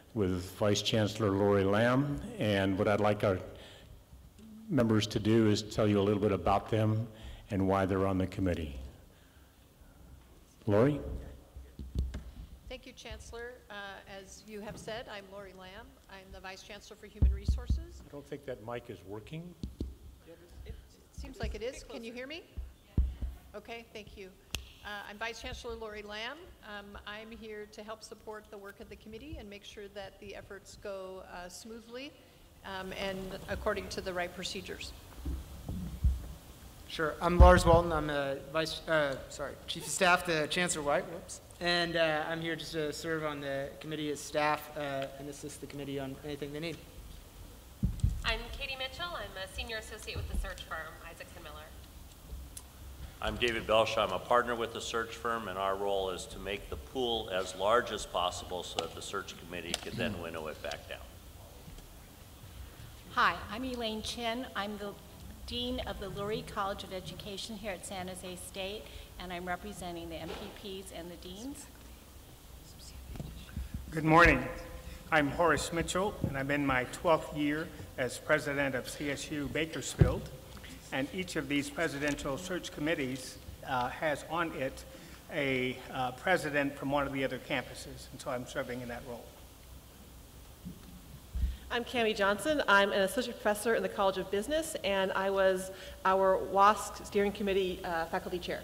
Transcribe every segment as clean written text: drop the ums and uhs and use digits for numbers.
with Vice Chancellor Lori Lamb. And what I'd like our members to do is tell you a little bit about them and why they're on the committee. Lori? Thank you, Chancellor. As you have said, I'm Lori Lamb. I'm the Vice Chancellor for Human Resources. I don't think that mic is working. It seems like it is. Can you hear me? Okay, thank you. I'm Vice Chancellor Lori Lamb. I'm here to help support the work of the committee and make sure that the efforts go smoothly and according to the right procedures. Sure. I'm Lars Walton. I'm Chief of Staff to Chancellor White. Whoops. And I'm here just to serve on the committee as staff and assist the committee on anything they need. I'm Katie Mitchell. I'm a senior associate with the search firm, Isaacson Miller. I'm David Belsh. I'm a partner with the search firm, and our role is to make the pool as large as possible so that the search committee can then winnow it back down. Hi, I'm Elaine Chin. I'm the Dean of the Lurie College of Education here at San Jose State, and I'm representing the MPPs and the deans. Good morning. I'm Horace Mitchell, and I'm in my 12th year as president of CSU Bakersfield. And each of these presidential search committees has on it a president from one of the other campuses, and so I'm serving in that role. I'm Cammie Johnson. I'm an associate professor in the College of Business, and I was our WASC Steering Committee faculty chair.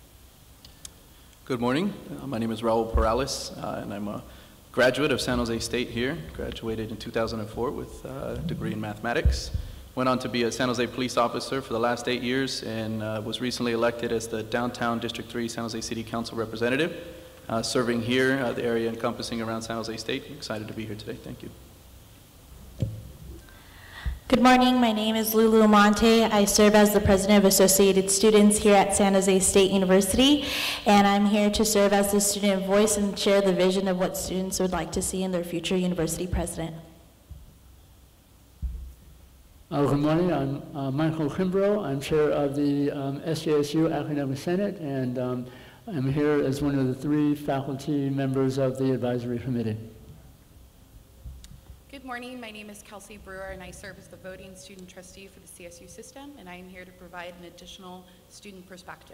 Good morning. My name is Raul Perales, and I'm a graduate of San Jose State here. Graduated in 2004 with a degree in mathematics. Went on to be a San Jose police officer for the last 8 years, and was recently elected as the Downtown District 3 San Jose City Council representative, serving here, the area encompassing around San Jose State. I'm excited to be here today. Thank you. Good morning, my name is Lulu Monte. I serve as the president of Associated Students here at San Jose State University, and I'm here to serve as the student voice and share the vision of what students would like to see in their future university president. Good morning, I'm Michael Kimbrough. I'm chair of the SJSU Academic Senate, and I'm here as one of the 3 faculty members of the advisory committee. Good morning, my name is Kelsey Brewer, and I serve as the voting student trustee for the CSU system, and I am here to provide an additional student perspective.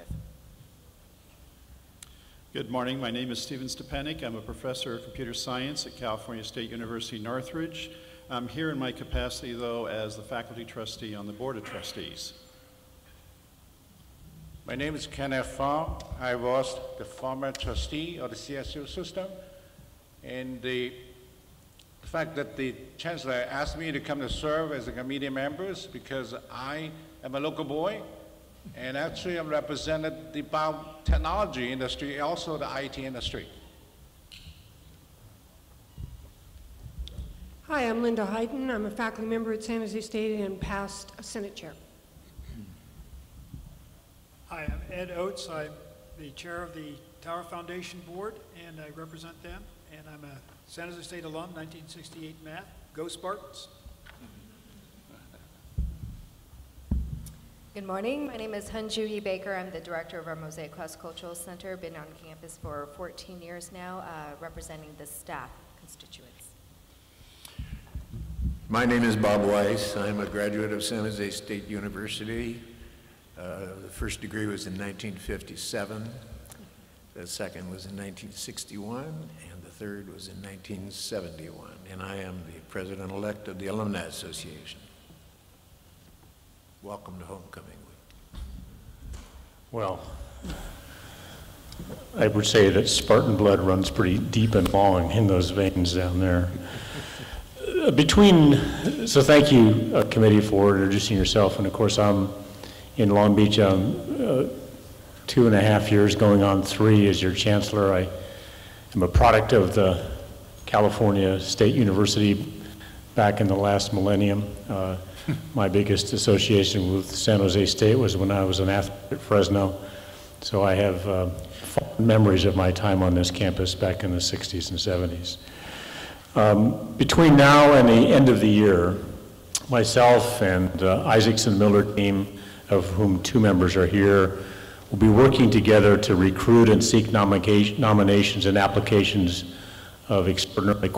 Good morning, my name is Steven Stepanek. I'm a professor of computer science at California State University, Northridge. I'm here in my capacity, though, as the faculty trustee on the Board of Trustees. My name is Kenneth Fong. I was the former trustee of the CSU system, and the fact that the chancellor asked me to come to serve as a committee member is because I am a local boy, and actually I'm represented the biotechnology industry, also the IT industry. Hi, I'm Linda Hayden. I'm a faculty member at San Jose State and past Senate chair. Hi, I'm Ed Oates. I'm the chair of the Tower Foundation Board, and I represent them. And I'm a San Jose State alum, 1968 math. Go Spartans. Good morning. My name is Hunju Baker. I'm the director of our Mosaic Cross Cultural Center. Been on campus for 14 years now, representing the staff constituents. My name is Bob Weiss. I'm a graduate of San Jose State University. The first degree was in 1957. The second was in 1961, and the third was in 1971. And I am the president-elect of the Alumni Association. Welcome to homecoming week. Well, I would say that Spartan blood runs pretty deep and long in those veins down there. So thank you, committee, for introducing yourself. And of course, I'm in Long Beach 2.5 years, going on 3 as your chancellor. I am a product of the California State University back in the last millennium. My biggest association with San Jose State was when I was an athlete at Fresno. So I have fond memories of my time on this campus back in the 60s and 70s. Between now and the end of the year, myself and Isaacson Miller team, of whom 2 members are here, will be working together to recruit and seek nominations and applications of extraordinarily qualified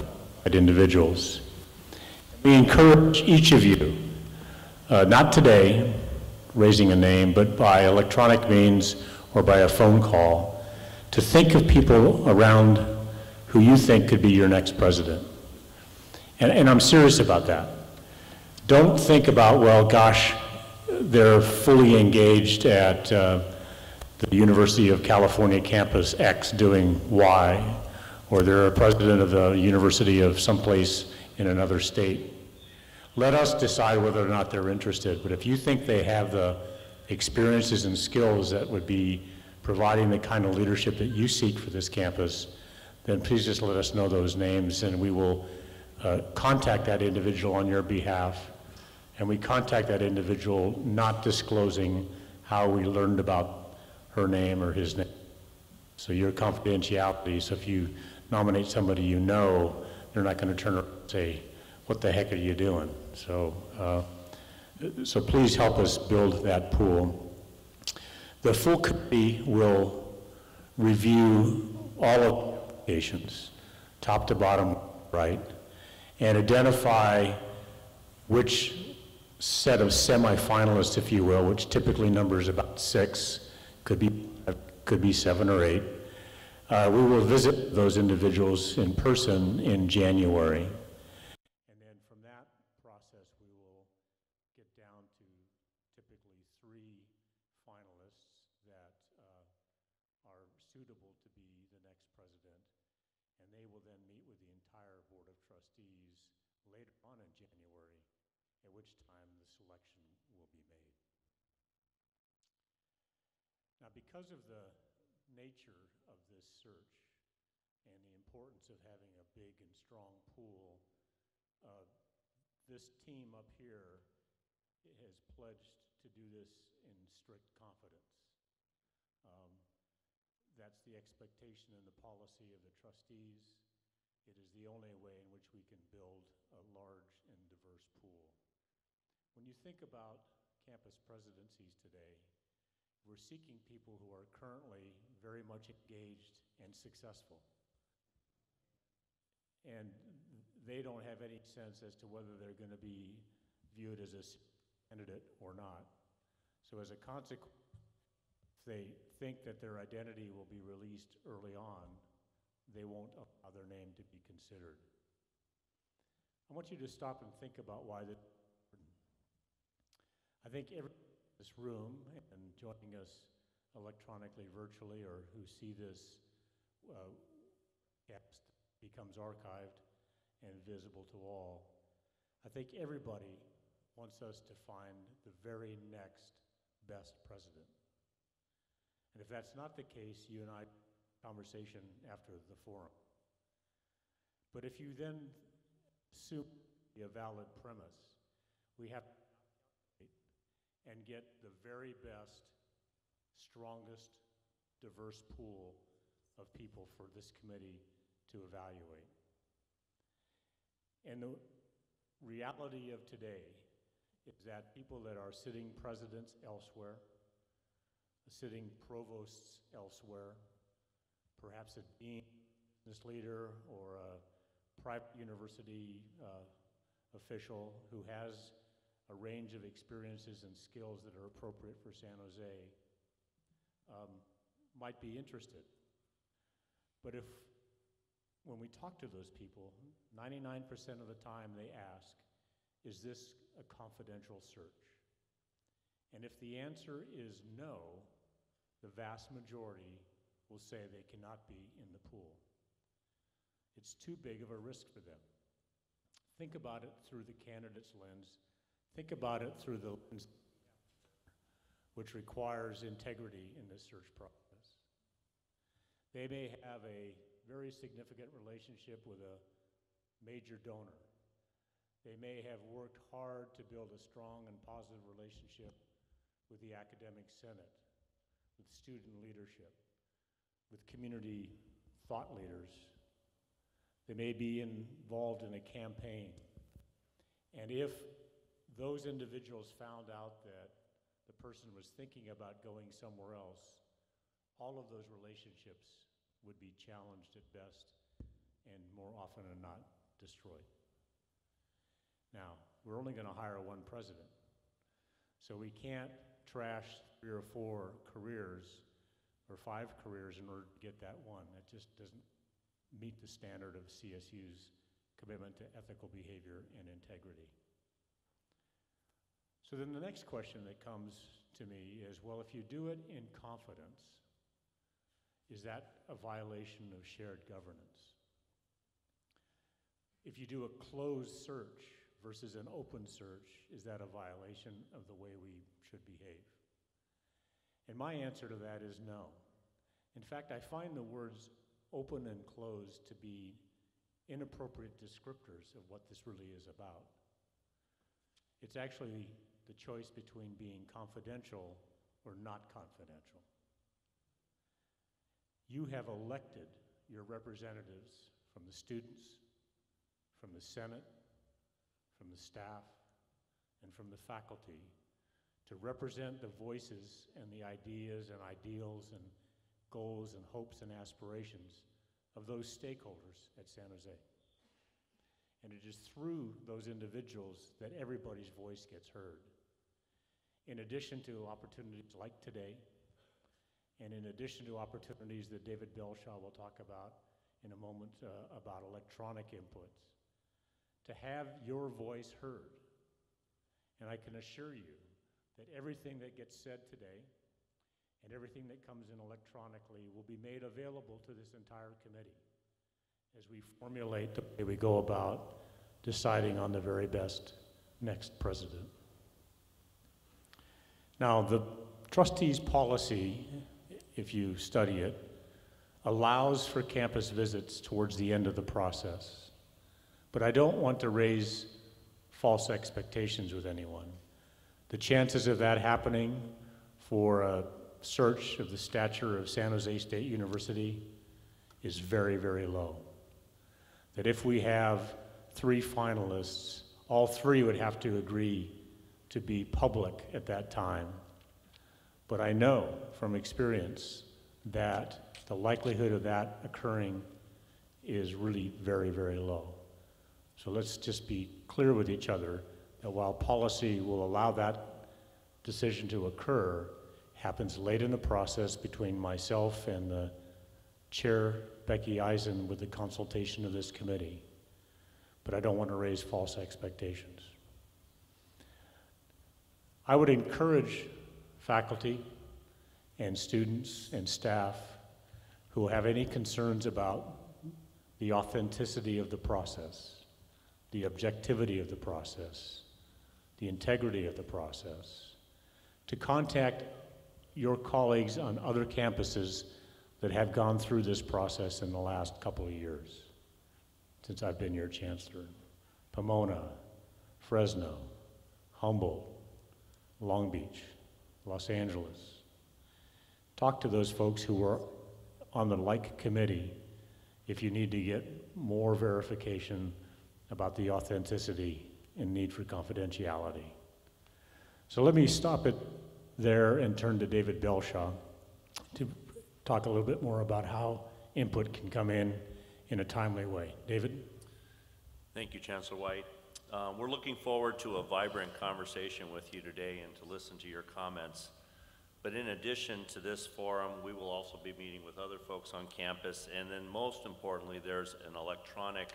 qualified individuals. We encourage each of you, not today, raising a name, but by electronic means or by a phone call, to think of people around who you think could be your next president. And I'm serious about that. Don't think about, well, gosh, they're fully engaged at the University of California campus X doing Y, or they're a president of the university of someplace in another state. Let us decide whether or not they're interested, but if you think they have the experiences and skills that would be providing the kind of leadership that you seek for this campus, then please just let us know those names, and we will contact that individual on your behalf. And we contact that individual not disclosing how we learned about her name or his name. So your confidentiality, so if you nominate somebody you know, they're not going to turn around and say, what the heck are you doing? So please help us build that pool. The full committee will review all of the applications, top to bottom right, and identify which set of semifinalists, if you will, which typically numbers about 6, could be 7 or 8. We will visit those individuals in person in January. And then from that process, we will get down to typically 3 finalists that are suitable to be the next president. And they will then meet with the entire Board of Trustees later on in January, at which time the selection will be made. Now, because of the nature of this search and the importance of having a big and strong pool, this team up here has pledged to do this in strict confidence. That's the expectation and the policy of the trustees. It is the only way in which we can build a large and diverse pool. When you think about campus presidencies today, we're seeking people who are currently very much engaged and successful. And they don't have any sense as to whether they're going to be viewed as a candidate or not. So as a consequence, they think that their identity will be released early on, they won't allow their name to be considered. I want you to stop and think about why this is important. I think everyone in this room and joining us electronically, virtually, or who see this cast becomes archived and visible to all, I think everybody wants us to find the very next best president. And if that's not the case, you and I conversation after the forum. But if you then assume a valid premise, we have to calculate and get the very best, strongest, diverse pool of people for this committee to evaluate. And the reality of today is that people that are sitting presidents elsewhere, sitting provosts elsewhere, perhaps a dean, business leader, or a private university official who has a range of experiences and skills that are appropriate for San Jose, might be interested. But when we talk to those people, 99% of the time they ask, is this a confidential search? And if the answer is no, the vast majority will say they cannot be in the pool. It's too big of a risk for them. Think about it through the candidate's lens. Think about it through the lens which requires integrity in this search process. They may have a very significant relationship with a major donor. They may have worked hard to build a strong and positive relationship with the academic senate, with student leadership, with community thought leaders. They may be involved in a campaign. And if those individuals found out that the person was thinking about going somewhere else, all of those relationships would be challenged at best, and more often than not, destroyed. Now, we're only going to hire one president, so we can't trash 3 or 4 careers or 5 careers in order to get that one. That just doesn't meet the standard of CSU's commitment to ethical behavior and integrity. So then the next question that comes to me is, well, if you do it in confidence, is that a violation of shared governance? If you do a closed search versus an open search, is that a violation of the way we should behave? And my answer to that is no. In fact, I find the words open and closed to be inappropriate descriptors of what this really is about. It's actually the choice between being confidential or not confidential. You have elected your representatives from the students, from the Senate, from the staff, and from the faculty to represent the voices and the ideas and ideals and goals and hopes and aspirations of those stakeholders at San Jose. And it is through those individuals that everybody's voice gets heard. In addition to opportunities like today, and in addition to opportunities that David Belshaw will talk about in a moment about electronic inputs, to have your voice heard. And I can assure you that everything that gets said today and everything that comes in electronically will be made available to this entire committee as we formulate the way we go about deciding on the very best next president. Now, the trustees' policy, if you study it, allows for campus visits towards the end of the process. But I don't want to raise false expectations with anyone. The chances of that happening for a search of the stature of San Jose State University is very, very low. That if we have 3 finalists, all 3 would have to agree to be public at that time. But I know from experience that the likelihood of that occurring is really very, very low. So let's just be clear with each other that while policy will allow that decision to occur, happens late in the process between myself and the chair, Becky Eisen, with the consultation of this committee. But I don't want to raise false expectations. I would encourage faculty and students and staff who have any concerns about the authenticity of the process, the objectivity of the process, the integrity of the process, to contact your colleagues on other campuses that have gone through this process in the last couple of years, since I've been your chancellor. Pomona, Fresno, Humboldt, Long Beach, Los Angeles. Talk to those folks who are on the like committee if you need to get more verification about the authenticity and need for confidentiality. So let me stop it there and turn to David Belshaw to talk a little bit more about how input can come in a timely way. David? Thank you, Chancellor White. We're looking forward to a vibrant conversation with you today and to listen to your comments. But in addition to this forum, we will also be meeting with other folks on campus, and then most importantly, there's an electronic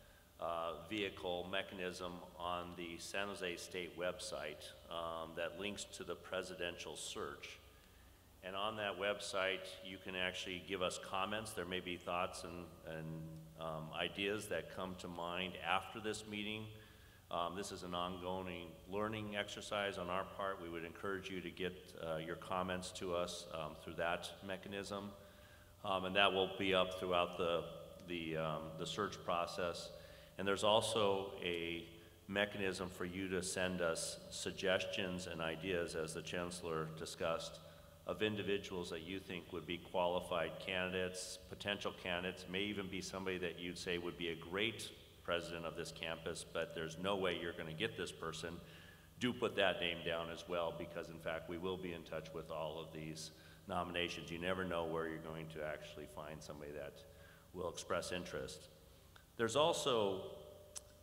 vehicle mechanism on the San Jose State website that links to the presidential search. And on that website, you can actually give us comments. There may be thoughts and ideas that come to mind after this meeting. This is an ongoing learning exercise on our part. We would encourage you to get your comments to us through that mechanism. And that will be up throughout the search process. And there's also a mechanism for you to send us suggestions and ideas, as the Chancellor discussed, of individuals that you think would be qualified candidates, potential candidates, may even be somebody that you'd say would be a great president of this campus, but there's no way you're going to get this person. Do put that name down as well, because in fact we will be in touch with all of these nominations. You never know where you're going to actually find somebody that will express interest. There's also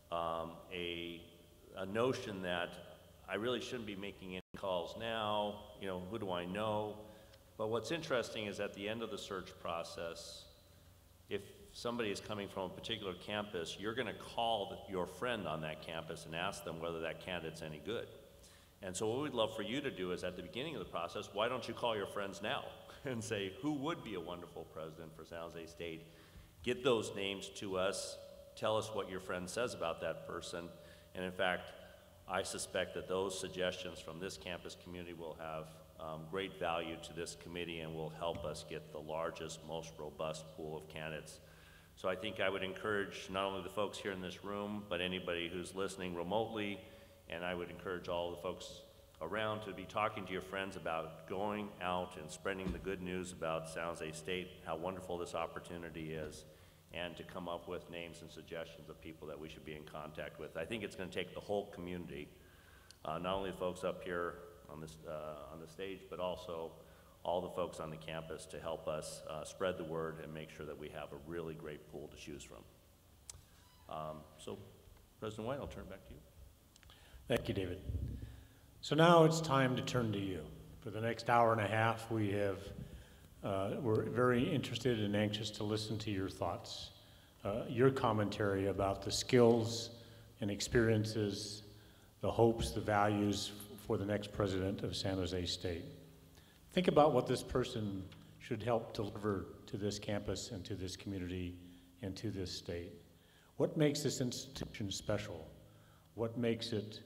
a notion that I really shouldn't be making any calls now, you know, who do I know? But what's interesting is at the end of the search process, if somebody is coming from a particular campus, you're going to call your friend on that campus and ask them whether that candidate's any good. And so what we'd love for you to do is at the beginning of the process, why don't you call your friends now and say, who would be a wonderful president for San Jose State? Get those names to us, tell us what your friend says about that person, and in fact, I suspect that those suggestions from this campus community will have great value to this committee and will help us get the largest, most robust pool of candidates. So I think I would encourage not only the folks here in this room, but anybody who's listening remotely, and I would encourage all the folks around to be talking to your friends about going out and spreading the good news about San Jose State, how wonderful this opportunity is, and to come up with names and suggestions of people that we should be in contact with. I think it's going to take the whole community, not only the folks up here on the stage, but also all the folks on the campus to help us spread the word and make sure that we have a really great pool to choose from. So, President White, I'll turn it back to you. Thank you, David. So now it's time to turn to you. For the next hour and a half, we're very interested and anxious to listen to your thoughts, your commentary about the skills and experiences, the hopes, the values for the next president of San Jose State. Think about what this person should help deliver to this campus and to this community and to this state. What makes this institution special? What makes it,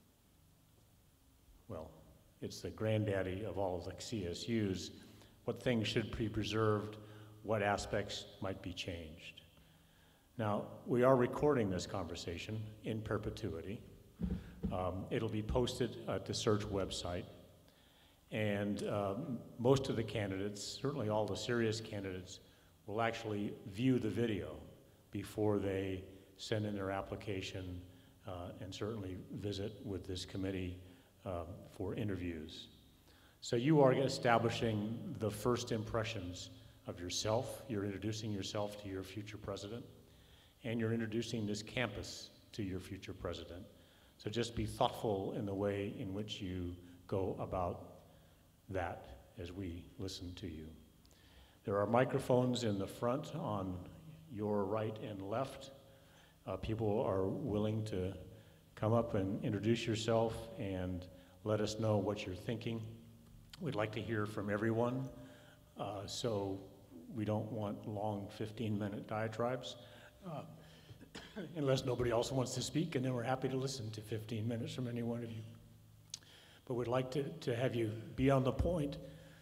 well, it's the granddaddy of all the CSUs. What things should be preserved? What aspects might be changed? Now, we are recording this conversation in perpetuity. It'll be posted at the search website. And most of the candidates, certainly all the serious candidates, will actually view the video before they send in their application and certainly visit with this committee for interviews. So you are establishing the first impressions of yourself. You're introducing yourself to your future president, and you're introducing this campus to your future president. So just be thoughtful in the way in which you go about that as we listen to you. There are microphones in the front on your right and left. People are willing to come up and introduce yourself and let us know what you're thinking. We'd like to hear from everyone, so we don't want long 15-minute diatribes, unless nobody else wants to speak, and then we're happy to listen to 15 minutes from any one of you. But we'd like to have you be on the point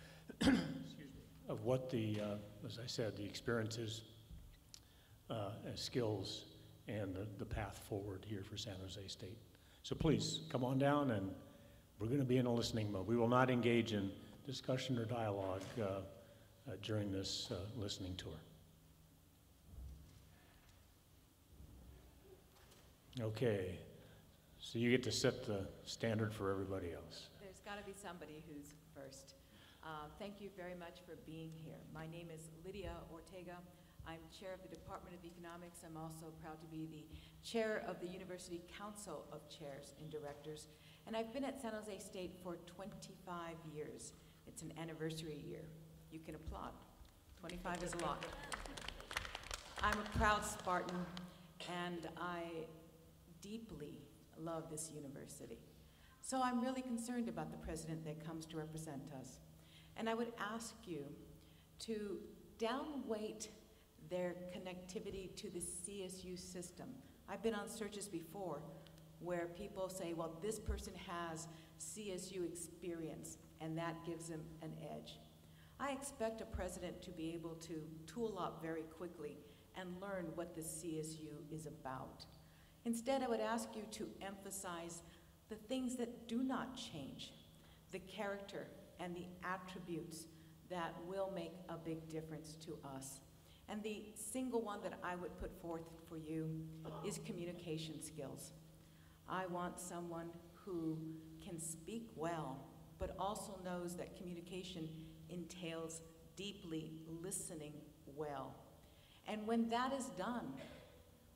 of what the, as I said, the experiences, skills, and the path forward here for San Jose State. So please, come on down, and we're going to be in a listening mode. We will not engage in discussion or dialogue during this listening tour. Okay, so you get to set the standard for everybody else. There's got to be somebody who's first. Thank you very much for being here. My name is Lydia Ortega. I'm chair of the Department of Economics. I'm also proud to be the chair of the University Council of Chairs and Directors. And I've been at San Jose State for 25 years. It's an anniversary year. You can applaud. 25 is a lot. I'm a proud Spartan, and I deeply love this university. So I'm really concerned about the president that comes to represent us. And I would ask you to downweight their connectivity to the CSU system. I've been on searches before where people say, well, this person has CSU experience, and that gives them an edge. I expect a president to be able to tool up very quickly and learn what the CSU is about. Instead, I would ask you to emphasize the things that do not change, the character and the attributes that will make a big difference to us. And the single one that I would put forth for you is communication skills. I want someone who can speak well, but also knows that communication entails deeply listening well. And when that is done,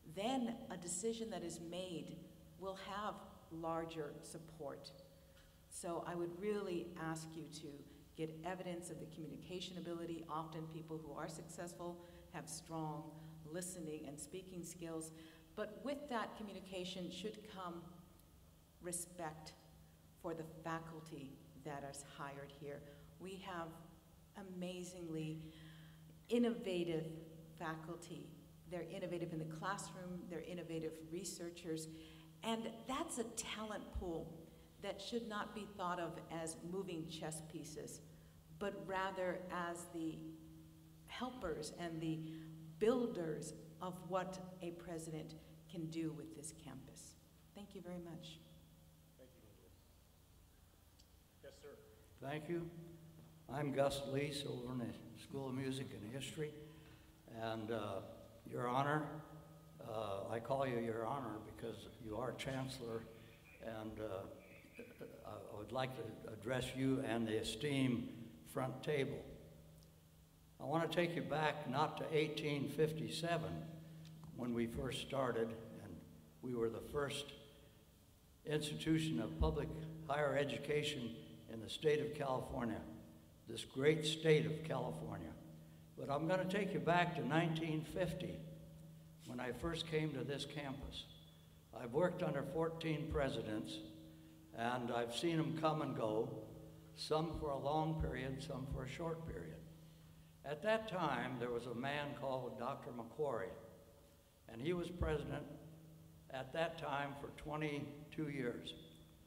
then a decision that is made will have larger support. So I would really ask you to get evidence of the communication ability. Often people who are successful have strong listening and speaking skills, but with that communication should come respect for the faculty that is hired here. We have amazingly innovative faculty. They're innovative in the classroom, they're innovative researchers, and that's a talent pool that should not be thought of as moving chess pieces, but rather as the helpers and the builders of what a president can do with this campus. Thank you very much. Thank you. Yes, sir. Thank you. I'm Gus Lease over in the School of Music and History. And Your Honor, I call you Your Honor because you are Chancellor, and I would like to address you and the esteemed front table. I want to take you back not to 1857 when we first started, and we were the first institution of public higher education in the state of California, this great state of California. But I'm going to take you back to 1950 when I first came to this campus. I've worked under 14 presidents, and I've seen them come and go, some for a long period, some for a short period. At that time, there was a man called Dr. McQuarrie, and he was president at that time for 22 years.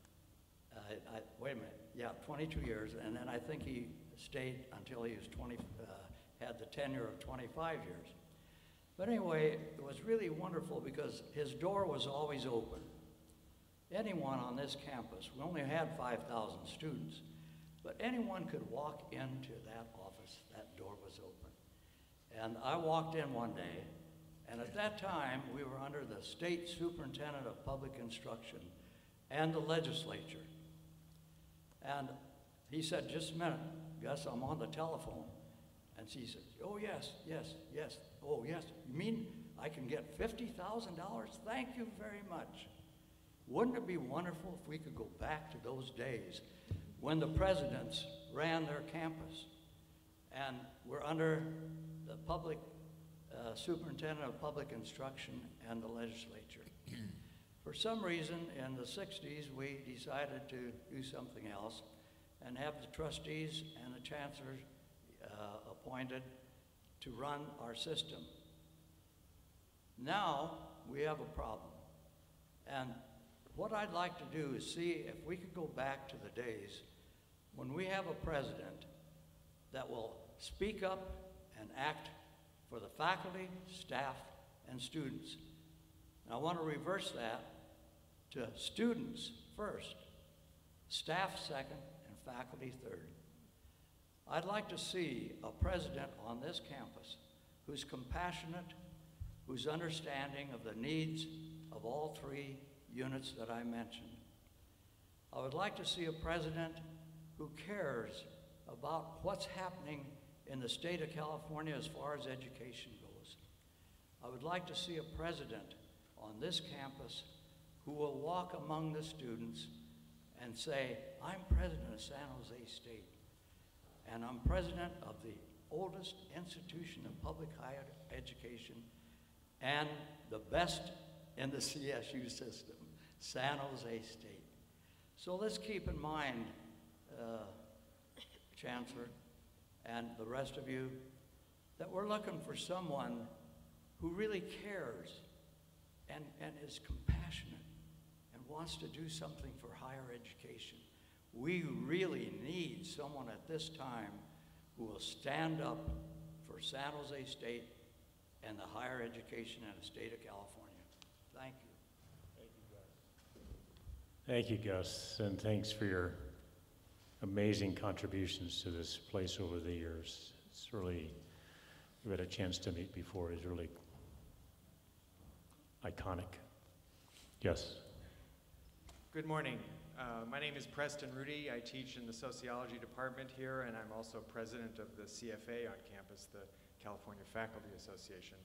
Wait a minute, yeah, 22 years, and then I think he stayed until he was had the tenure of 25 years. But anyway, it was really wonderful because his door was always open. Anyone on this campus, we only had 5,000 students, but anyone could walk into that office, that door was open. And I walked in one day, and at that time, we were under the State Superintendent of Public Instruction and the legislature. And he said, just a minute, Gus, I'm on the telephone. And she said, oh, yes, yes, yes, oh, yes. You mean I can get $50,000? Thank you very much. Wouldn't it be wonderful if we could go back to those days when the presidents ran their campus and were under the public superintendent of public instruction and the legislature? For some reason, in the 60s, we decided to do something else and have the trustees and the chancellors appointed to run our system. Now, we have a problem. And what I'd like to do is see if we could go back to the days when we have a president that will speak up and act for the faculty, staff, and students. And I want to reverse that to students first, staff second, and faculty third. I'd like to see a president on this campus who's compassionate, who's understanding of the needs of all three units that I mentioned. I would like to see a president who cares about what's happening in the state of California as far as education goes. I would like to see a president on this campus who will walk among the students and say, I'm president of San Jose State, and I'm president of the oldest institution of public higher education and the best in the CSU system, San Jose State. So let's keep in mind, Chancellor, and the rest of you, that we're looking for someone who really cares and is compassionate and wants to do something for higher education. We really need someone at this time who will stand up for San Jose State and the higher education in the state of California. Thank you. Thank you, Gus, and thanks for your amazing contributions to this place over the years. It's really, we've had a chance to meet before, is really iconic. Yes. Good morning. My name is Preston Rudy. I teach in the sociology department here, and I'm also president of the CFA on campus, the California Faculty Association.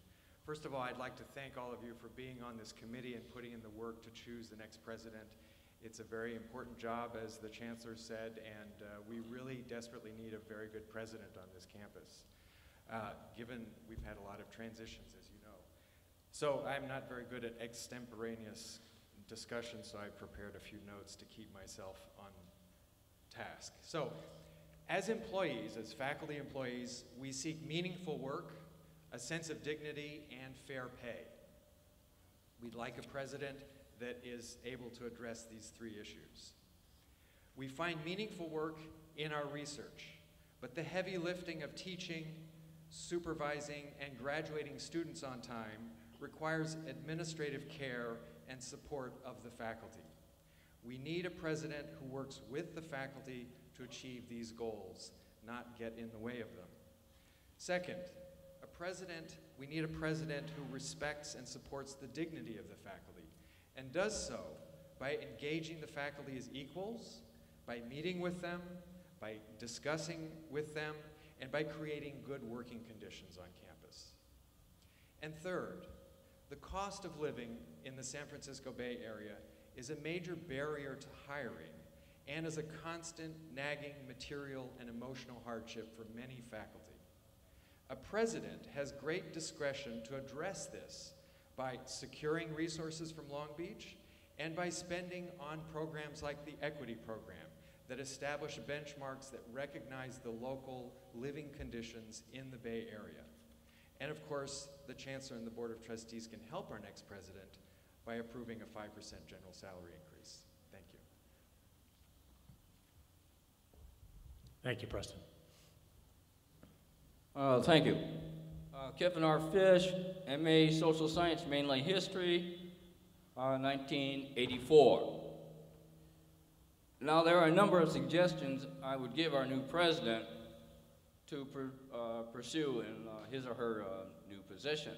First of all, I'd like to thank all of you for being on this committee and putting in the work to choose the next president. It's a very important job, as the Chancellor said, and we really desperately need a very good president on this campus, given we've had a lot of transitions, as you know. So I'm not very good at extemporaneous discussion, so I prepared a few notes to keep myself on task. So, as employees, as faculty employees, we seek meaningful work, a sense of dignity, and fair pay. We'd like a president that is able to address these three issues. We find meaningful work in our research, but the heavy lifting of teaching, supervising, and graduating students on time requires administrative care and support of the faculty. We need a president who works with the faculty to achieve these goals, not get in the way of them. Second, we need a president who respects and supports the dignity of the faculty, and does so by engaging the faculty as equals, by meeting with them, by discussing with them, and by creating good working conditions on campus. And third, the cost of living in the San Francisco Bay Area is a major barrier to hiring and is a constant, nagging material and emotional hardship for many faculty. A president has great discretion to address this by securing resources from Long Beach and by spending on programs like the Equity Program that establish benchmarks that recognize the local living conditions in the Bay Area. And of course, the Chancellor and the Board of Trustees can help our next president by approving a 5% general salary increase. Thank you. Thank you, Preston. Thank you. Kevin R. Fish, MA Social Science, Mainline History, 1984. Now, there are a number of suggestions I would give our new president to pursue in his or her new position.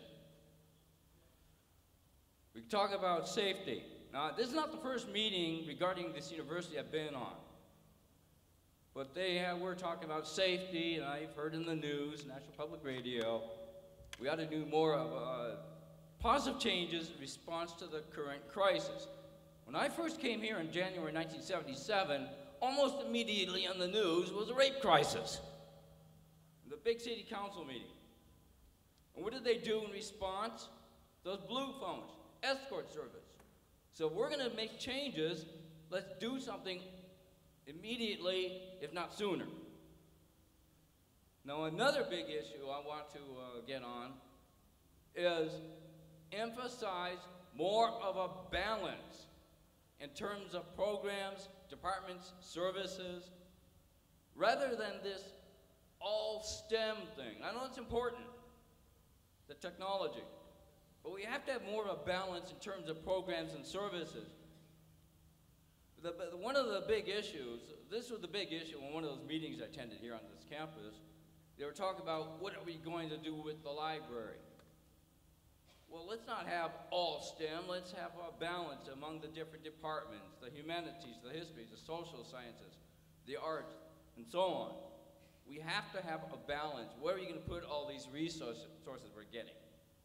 We talk about safety. Now, this is not the first meeting regarding this university I've been on. But we're talking about safety, and I've heard in the news, National Public Radio, we ought to do more of positive changes in response to the current crisis. When I first came here in January 1977, almost immediately on the news was a rape crisis. The big city council meeting. And what did they do in response? Those blue phones, escort service. So if we're going to make changes, let's do something immediately, if not sooner. Now, another big issue I want to get on is emphasize more of a balance in terms of programs, departments, services, rather than this all STEM thing. I know it's important, the technology, but we have to have more of a balance in terms of programs and services. One of the big issues, this was the big issue in one of those meetings I attended here on this campus. They were talking about what are we going to do with the library. Well, let's not have all STEM, let's have a balance among the different departments, the humanities, the histories, the social sciences, the arts, and so on. We have to have a balance. Where are you going to put all these resources we're getting?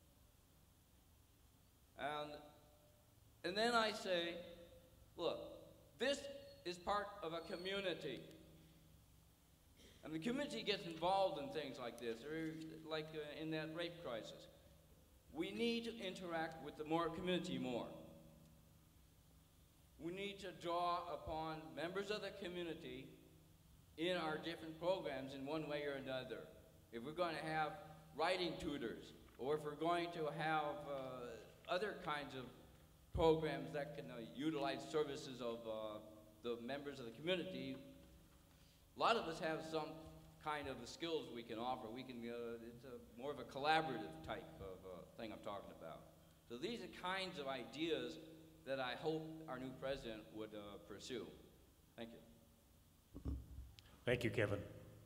And then I say, look, this is part of a community. And the community gets involved in things like this, or like in that rape crisis. We need to interact with the community more. We need to draw upon members of the community in our different programs in one way or another. If we're going to have writing tutors, or if we're going to have other kinds of programs that can utilize services of the members of the community, a lot of us have some kind of skills we can offer. We can, it's more of a collaborative type of thing I'm talking about. So these are kinds of ideas that I hope our new president would pursue. Thank you. Thank you, Kevin.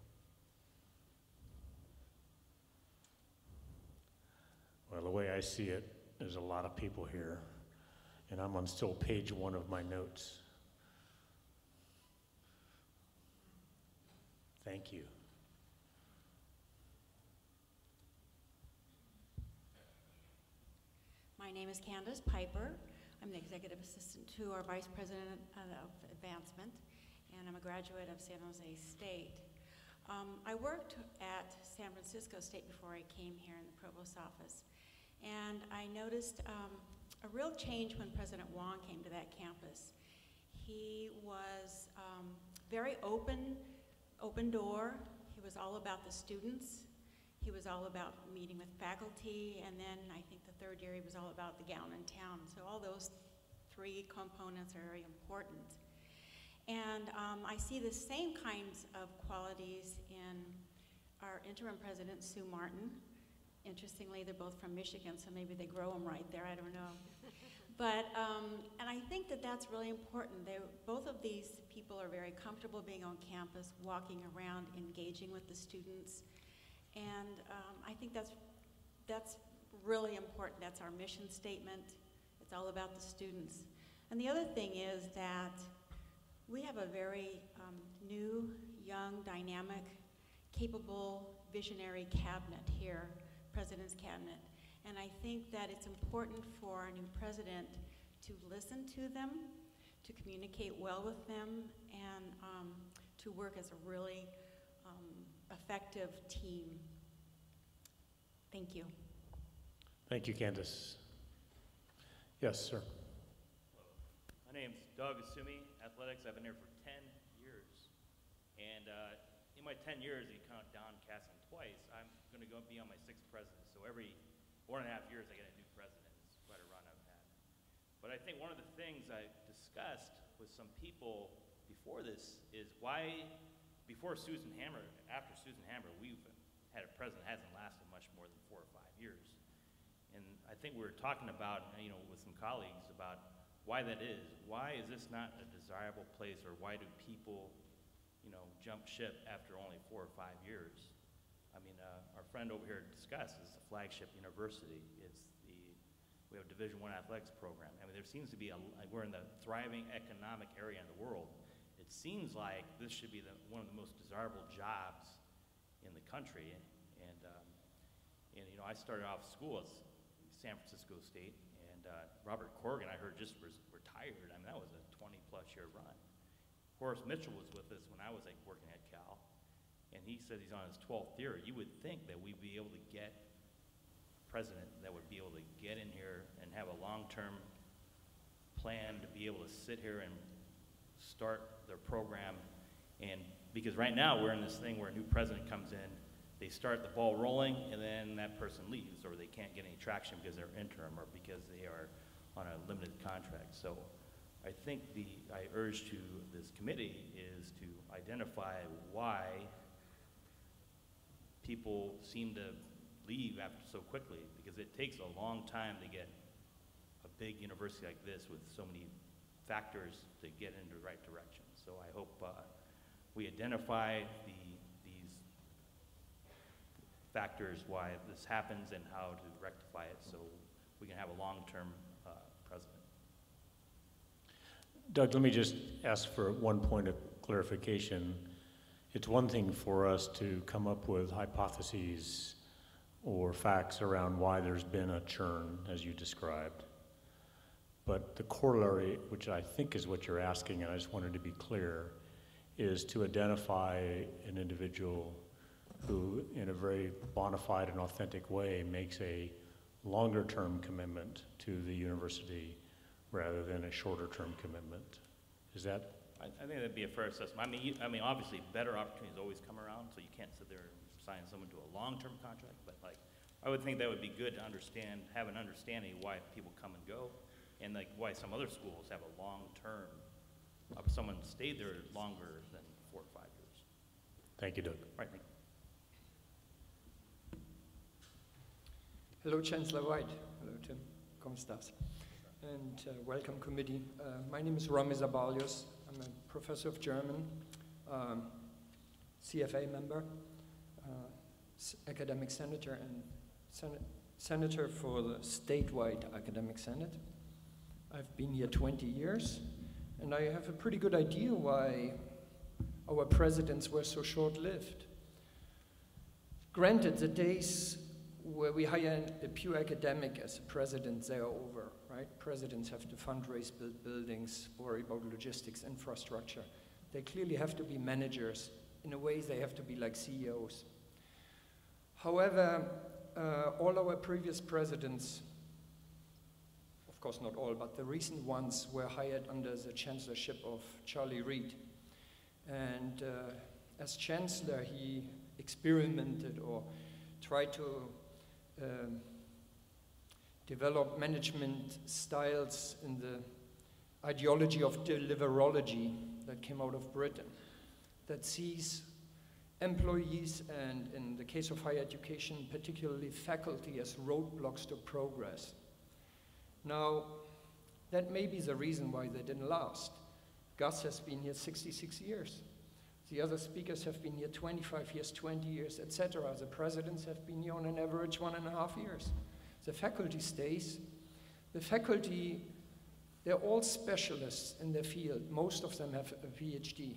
Well, the way I see it, there's a lot of people here, and I'm on still page 1 of my notes. Thank you. My name is Candace Piper. I'm the executive assistant to our vice president of advancement, and I'm a graduate of San Jose State. I worked at San Francisco State before I came here in the provost office, and I noticed a real change when President Wong came to that campus. He was very open door. He was all about the students. He was all about meeting with faculty, and then I think the third year he was all about the gown in town. So all those three components are very important. And I see the same kinds of qualities in our interim president, Sue Martin. Interestingly, they're both from Michigan, so maybe they grow them right there, I don't know. But, and I think that that's really important. Both of these people are very comfortable being on campus, walking around, engaging with the students. And I think that's really important. That's our mission statement. It's all about the students. And the other thing is that we have a very new, young, dynamic, capable, visionary cabinet here, President's Cabinet. And I think that it's important for our new president to listen to them, to communicate well with them, and to work as a really effective team. Thank you. Thank you, Candace. Yes, sir. My name's Doug Asumi, athletics. I've been here for 10 years. And in my 10 years, you count Don Casson twice, I'm going to be on my 6th president. So every 1.5 years, I get a new president. It's quite a run I've had. But I think one of the things I discussed with some people before this is why, before Susan Hammer, after Susan Hammer, we've had a president that hasn't lasted much more than 4 or 5 years. And I think we were talking about, with some colleagues about why that is. Why is this not a desirable place, or why do people, jump ship after only 4 or 5 years? I mean, our friend over here discussed is the flagship university. We have a Division I athletics program. I mean, there seems to be we're in the thriving economic area in the world. It seems like this should be one of the most desirable jobs in the country. And I started off school at San Francisco State, and Robert Corrigan, I heard, just retired. I mean, that was a 20-plus year run. Horace Mitchell was with us when I was working at Cal, and he said he's on his 12th year. You would think that we'd be able to get a president that would be able to get in here and have a long-term plan to be able to sit here and start their program. And because right now we're in this thing where a new president comes in, they start the ball rolling, and then that person leaves, or they can't get any traction because they're interim or because they are on a limited contract. So I think I urge to this committee is to identify why people seem to leave after so quickly, because it takes a long time to get a big university like this with so many factors to get into the right direction. So I hope we identify these factors why this happens and how to rectify it so we can have a long-term president. Doug, let me just ask for one point of clarification. It's one thing for us to come up with hypotheses or facts around why there's been a churn, as you described. But the corollary, which I think is what you're asking, and I just wanted to be clear, is to identify an individual who, in a very bona fide and authentic way, makes a longer-term commitment to the university rather than a shorter-term commitment. Is that? I think that'd be a fair assessment. I mean, obviously, better opportunities always come around, so you can't sit there and sign someone to a long-term contract. But I would think that would be good to have an understanding of why people come and go, and why some other schools have a long-term. Someone stayed there longer than 4 or 5 years. Thank you, Doug. Right. Thank you. Hello, Chancellor White. Hello, Tim. ¿Cómo estás? And welcome, committee. My name is Rami Zabalios. I'm a professor of German, CFA member, academic senator, and senator for the statewide academic senate. I've been here 20 years, and I have a pretty good idea why our presidents were so short-lived. Granted, the days where we hire a pure academic as a president, they are over, right? Presidents have to fundraise, build buildings, worry about logistics, infrastructure. They clearly have to be managers. In a way, they have to be like CEOs. However, all our previous presidents, of course not all, but the recent ones were hired under the chancellorship of Charlie Reid. And as chancellor, he experimented or tried to develop management styles in the ideology of deliverology that came out of Britain, that sees employees and, in the case of higher education, particularly faculty, as roadblocks to progress. Now, that may be the reason why they didn't last. Gus has been here 66 years. The other speakers have been here 25 years, 20 years, etc. The presidents have been here on an average 1.5 years. The faculty stays. The faculty, they're all specialists in their field. Most of them have a PhD.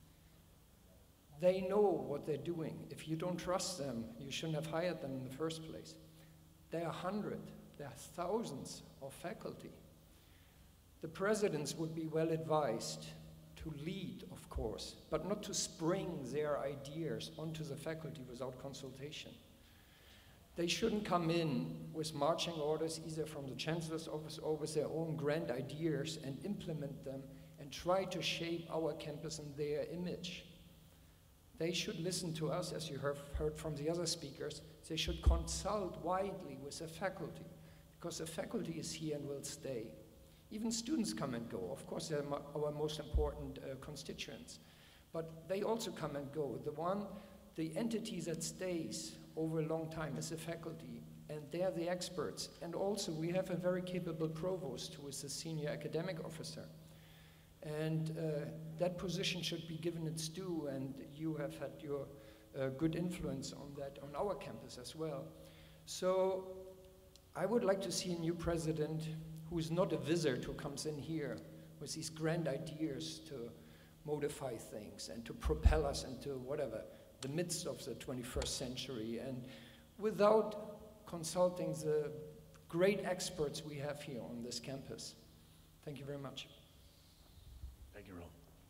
They know what they're doing. If you don't trust them, you shouldn't have hired them in the first place. There are 100, there are thousands of faculty. The presidents would be well advised to lead, of course, but not to spring their ideas onto the faculty without consultation. They shouldn't come in with marching orders either from the Chancellor's office or with their own grand ideas and implement them and try to shape our campus in their image. They should listen to us, as you have heard from the other speakers. They should consult widely with the faculty, because the faculty is here and will stay. Even students come and go. Of course, they're our most important constituents. But they also come and go. The entity that stays over a long time is the faculty, and they're the experts. And also, we have a very capable provost who is a senior academic officer. And that position should be given its due, and you have had your good influence on that on our campus as well. So I would like to see a new president who is not a wizard who comes in here with these grand ideas to modify things and to propel us into whatever, the midst of the 21st century, and without consulting the great experts we have here on this campus. Thank you very much. Thank you, Ron.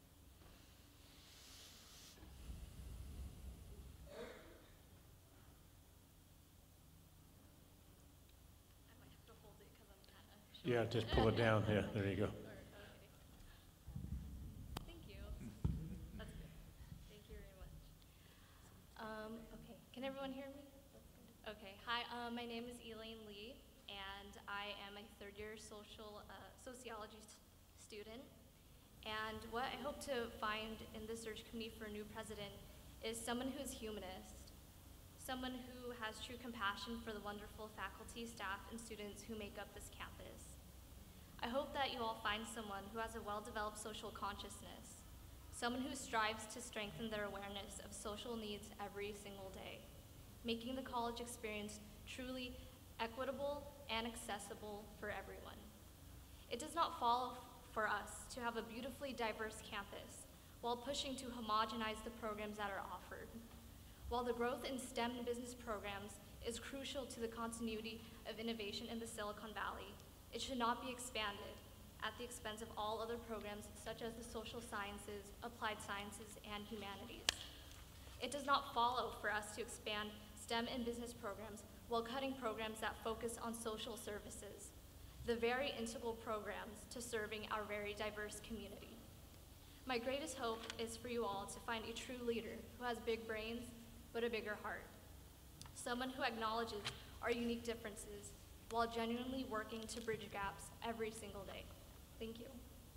Yeah, just pull it down. Yeah, there you go. Thank you. That's good. Thank you very much. Okay, can everyone hear me? Okay, hi, my name is Elaine Lee, and I am a third-year sociology student. And what I hope to find in the search committee for a new president is someone who is humanist, someone who has true compassion for the wonderful faculty, staff, and students who make up this campus. I hope that you all find someone who has a well-developed social consciousness, someone who strives to strengthen their awareness of social needs every single day, making the college experience truly equitable and accessible for everyone. It does not follow for us to have a beautifully diverse campus while pushing to homogenize the programs that are offered. While the growth in STEM and business programs is crucial to the continuity of innovation in the Silicon Valley, it should not be expanded at the expense of all other programs such as the social sciences, applied sciences, and humanities. It does not follow for us to expand STEM and business programs while cutting programs that focus on social services, the very integral programs to serving our very diverse community. My greatest hope is for you all to find a true leader who has big brains, but a bigger heart. Someone who acknowledges our unique differences while genuinely working to bridge gaps every single day. Thank you.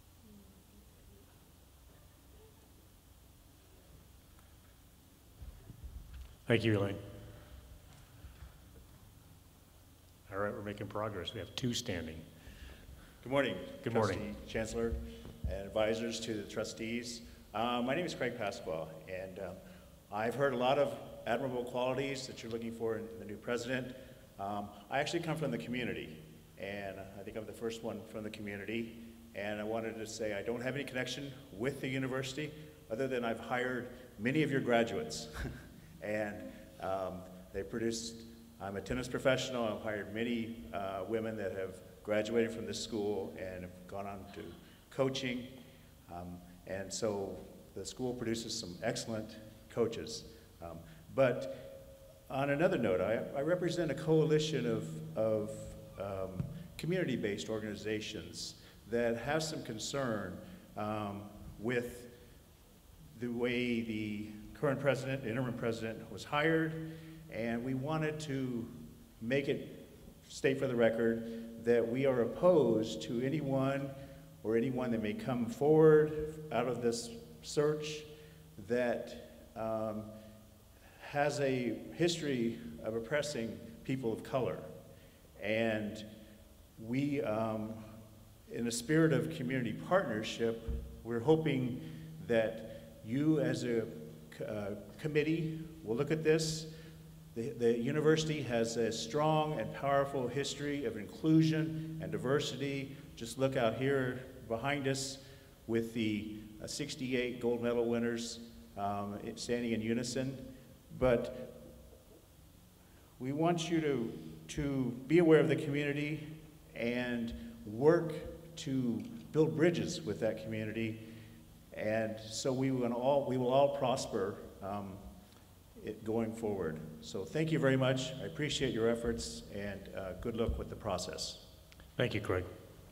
Thank you, Elaine. All right, we're making progress. We have two standing. Good morning. Good morning. Trustee, Chancellor, and advisors to the trustees. My name is Craig Pasqua, and I've heard a lot of admirable qualities that you're looking for in the new president. I actually come from the community, and I think I'm the first one from the community, and I wanted to say I don't have any connection with the university other than I've hired many of your graduates, and they produced I'm a tennis professional. I've hired many women that have graduated from this school and have gone on to coaching. And so the school produces some excellent coaches. But on another note, I represent a coalition of community-based organizations that have some concern with the way the current president, interim president, was hired, and we wanted to make it state for the record that we are opposed to anyone that may come forward out of this search that has a history of oppressing people of color. And we, in a spirit of community partnership, we're hoping that you as a committee will look at this. The university has a strong and powerful history of inclusion and diversity. Just look out here behind us with the 68 gold medal winners standing in unison. But we want you to be aware of the community and work to build bridges with that community. And so we will all prosper going forward. So thank you very much. I appreciate your efforts, and good luck with the process. Thank you, Craig.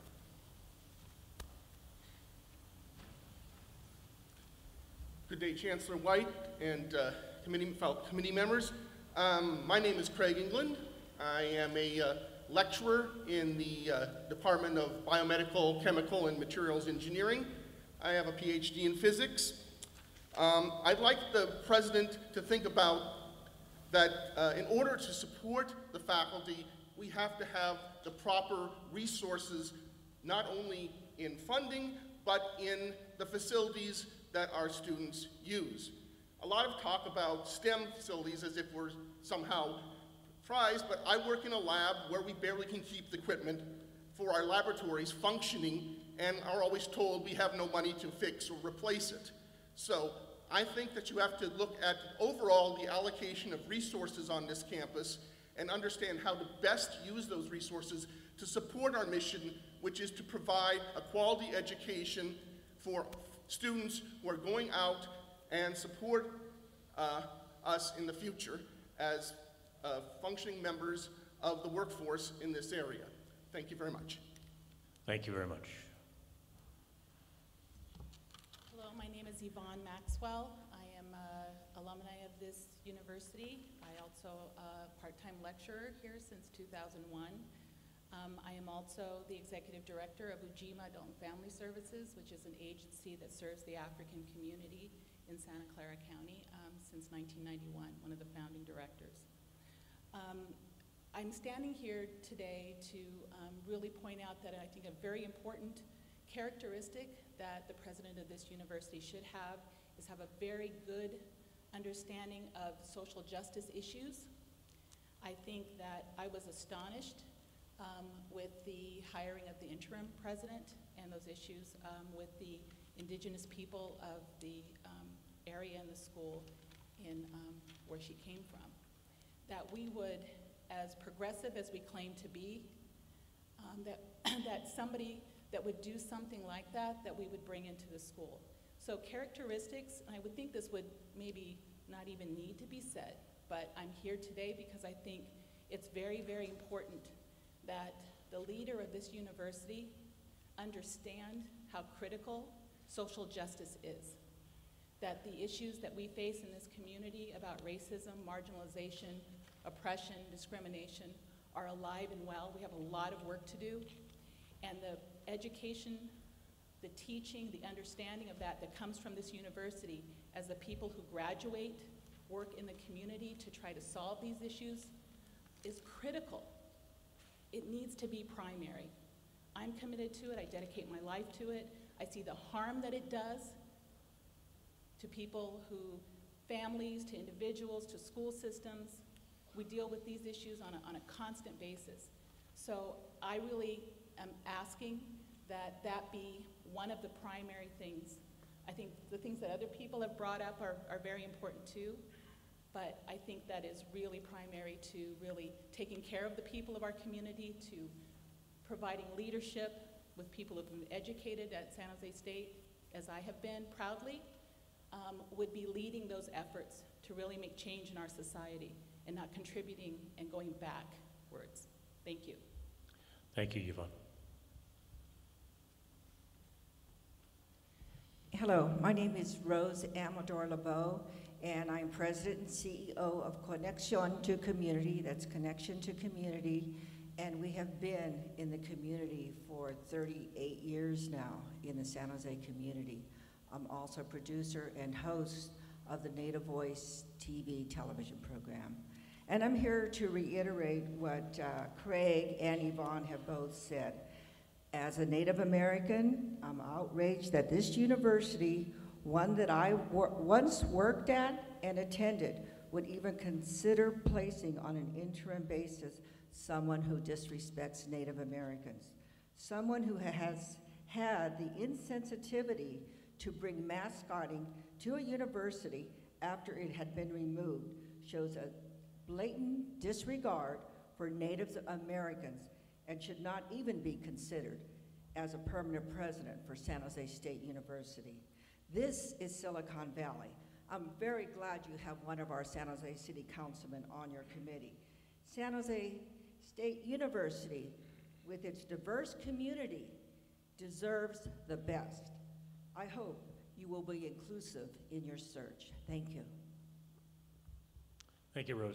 Good day, Chancellor White and fellow committee members. My name is Craig England. I am a lecturer in the Department of Biomedical, Chemical, and Materials Engineering. I have a PhD in physics. I'd like the president to think about that in order to support the faculty, we have to have the proper resources, not only in funding, but in the facilities that our students use. A lot of talk about STEM facilities as if we're somehow prized, but I work in a lab where we barely can keep the equipment for our laboratories functioning and are always told we have no money to fix or replace it. So I think that you have to look at overall the allocation of resources on this campus and understand how to best use those resources to support our mission, which is to provide a quality education for students who are going out and support us in the future as functioning members of the workforce in this area. Thank you very much. Thank you very much. Hello, my name is Yvonne Maxwell. I am an alumni of this university. I also a part-time lecturer here since 2001. I am also the executive director of Ujima Adult and Family Services, which is an agency that serves the African community in Santa Clara County since 1991, one of the founding directors. I'm standing here today to really point out that I think a very important characteristic that the president of this university should have is have a very good understanding of social justice issues. I think that I was astonished with the hiring of the interim president and those issues with the indigenous people of the area in the school in where she came from. That we would, as progressive as we claim to be, that somebody that would do something like that we would bring into the school. So characteristics, and I would think this would maybe not even need to be said, but I'm here today because I think it's very, very important that the leader of this university understand how critical social justice is. That the issues that we face in this community about racism, marginalization, oppression, discrimination are alive and well. We have a lot of work to do. And the education, the teaching, the understanding of that comes from this university as the people who graduate, work in the community to try to solve these issues is critical. It needs to be primary. I'm committed to it. I dedicate my life to it. I see the harm that it does to people who, families, to individuals, to school systems. We deal with these issues on a constant basis. So I really am asking that that be one of the primary things. I think the things that other people have brought up are very important too. But I think that is really primary to really taking care of the people of our community, to providing leadership with people who have been educated at San Jose State, as I have been proudly, would be leading those efforts to really make change in our society and not contributing and going backwards. Thank you. Thank you, Yvonne. Hello, my name is Rose Amador LeBeau, and I'm President and CEO of Connection to Community. That's Connection to Community, and we have been in the community for 38 years now in the San Jose community. I'm also producer and host of the Native Voice TV television program. And I'm here to reiterate what Craig and Yvonne have both said. As a Native American, I'm outraged that this university, one that I once worked at and attended, would even consider placing on an interim basis someone who disrespects Native Americans. Someone who has had the insensitivity to bring mascotting to a university after it had been removed shows a blatant disregard for Native Americans and should not even be considered as a permanent president for San Jose State University. This is Silicon Valley. I'm very glad you have one of our San Jose City Councilmen on your committee. San Jose State University, with its diverse community, deserves the best. I hope you will be inclusive in your search. Thank you. Thank you, Rose.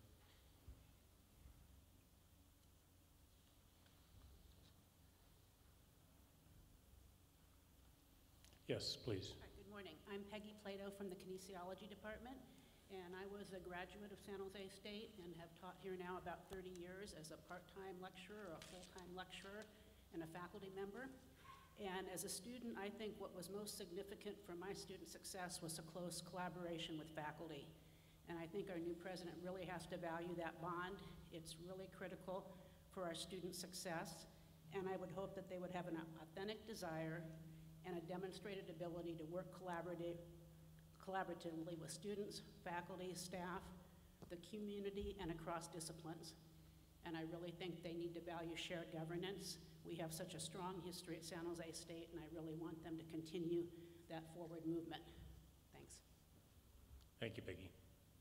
Yes, please. Hi, good morning. I'm Peggy Plato from the Kinesiology Department, and I was a graduate of San Jose State and have taught here now about 30 years as a part-time lecturer, a full-time lecturer, and a faculty member. And as a student, I think what was most significant for my student success was a close collaboration with faculty. And I think our new president really has to value that bond. It's really critical for our student success. And I would hope that they would have an authentic desire and a demonstrated ability to work collaboratively with students, faculty, staff, the community, and across disciplines. And I really think they need to value shared governance. We have such a strong history at San Jose State, and I really want them to continue that forward movement. Thanks. Thank you, Peggy.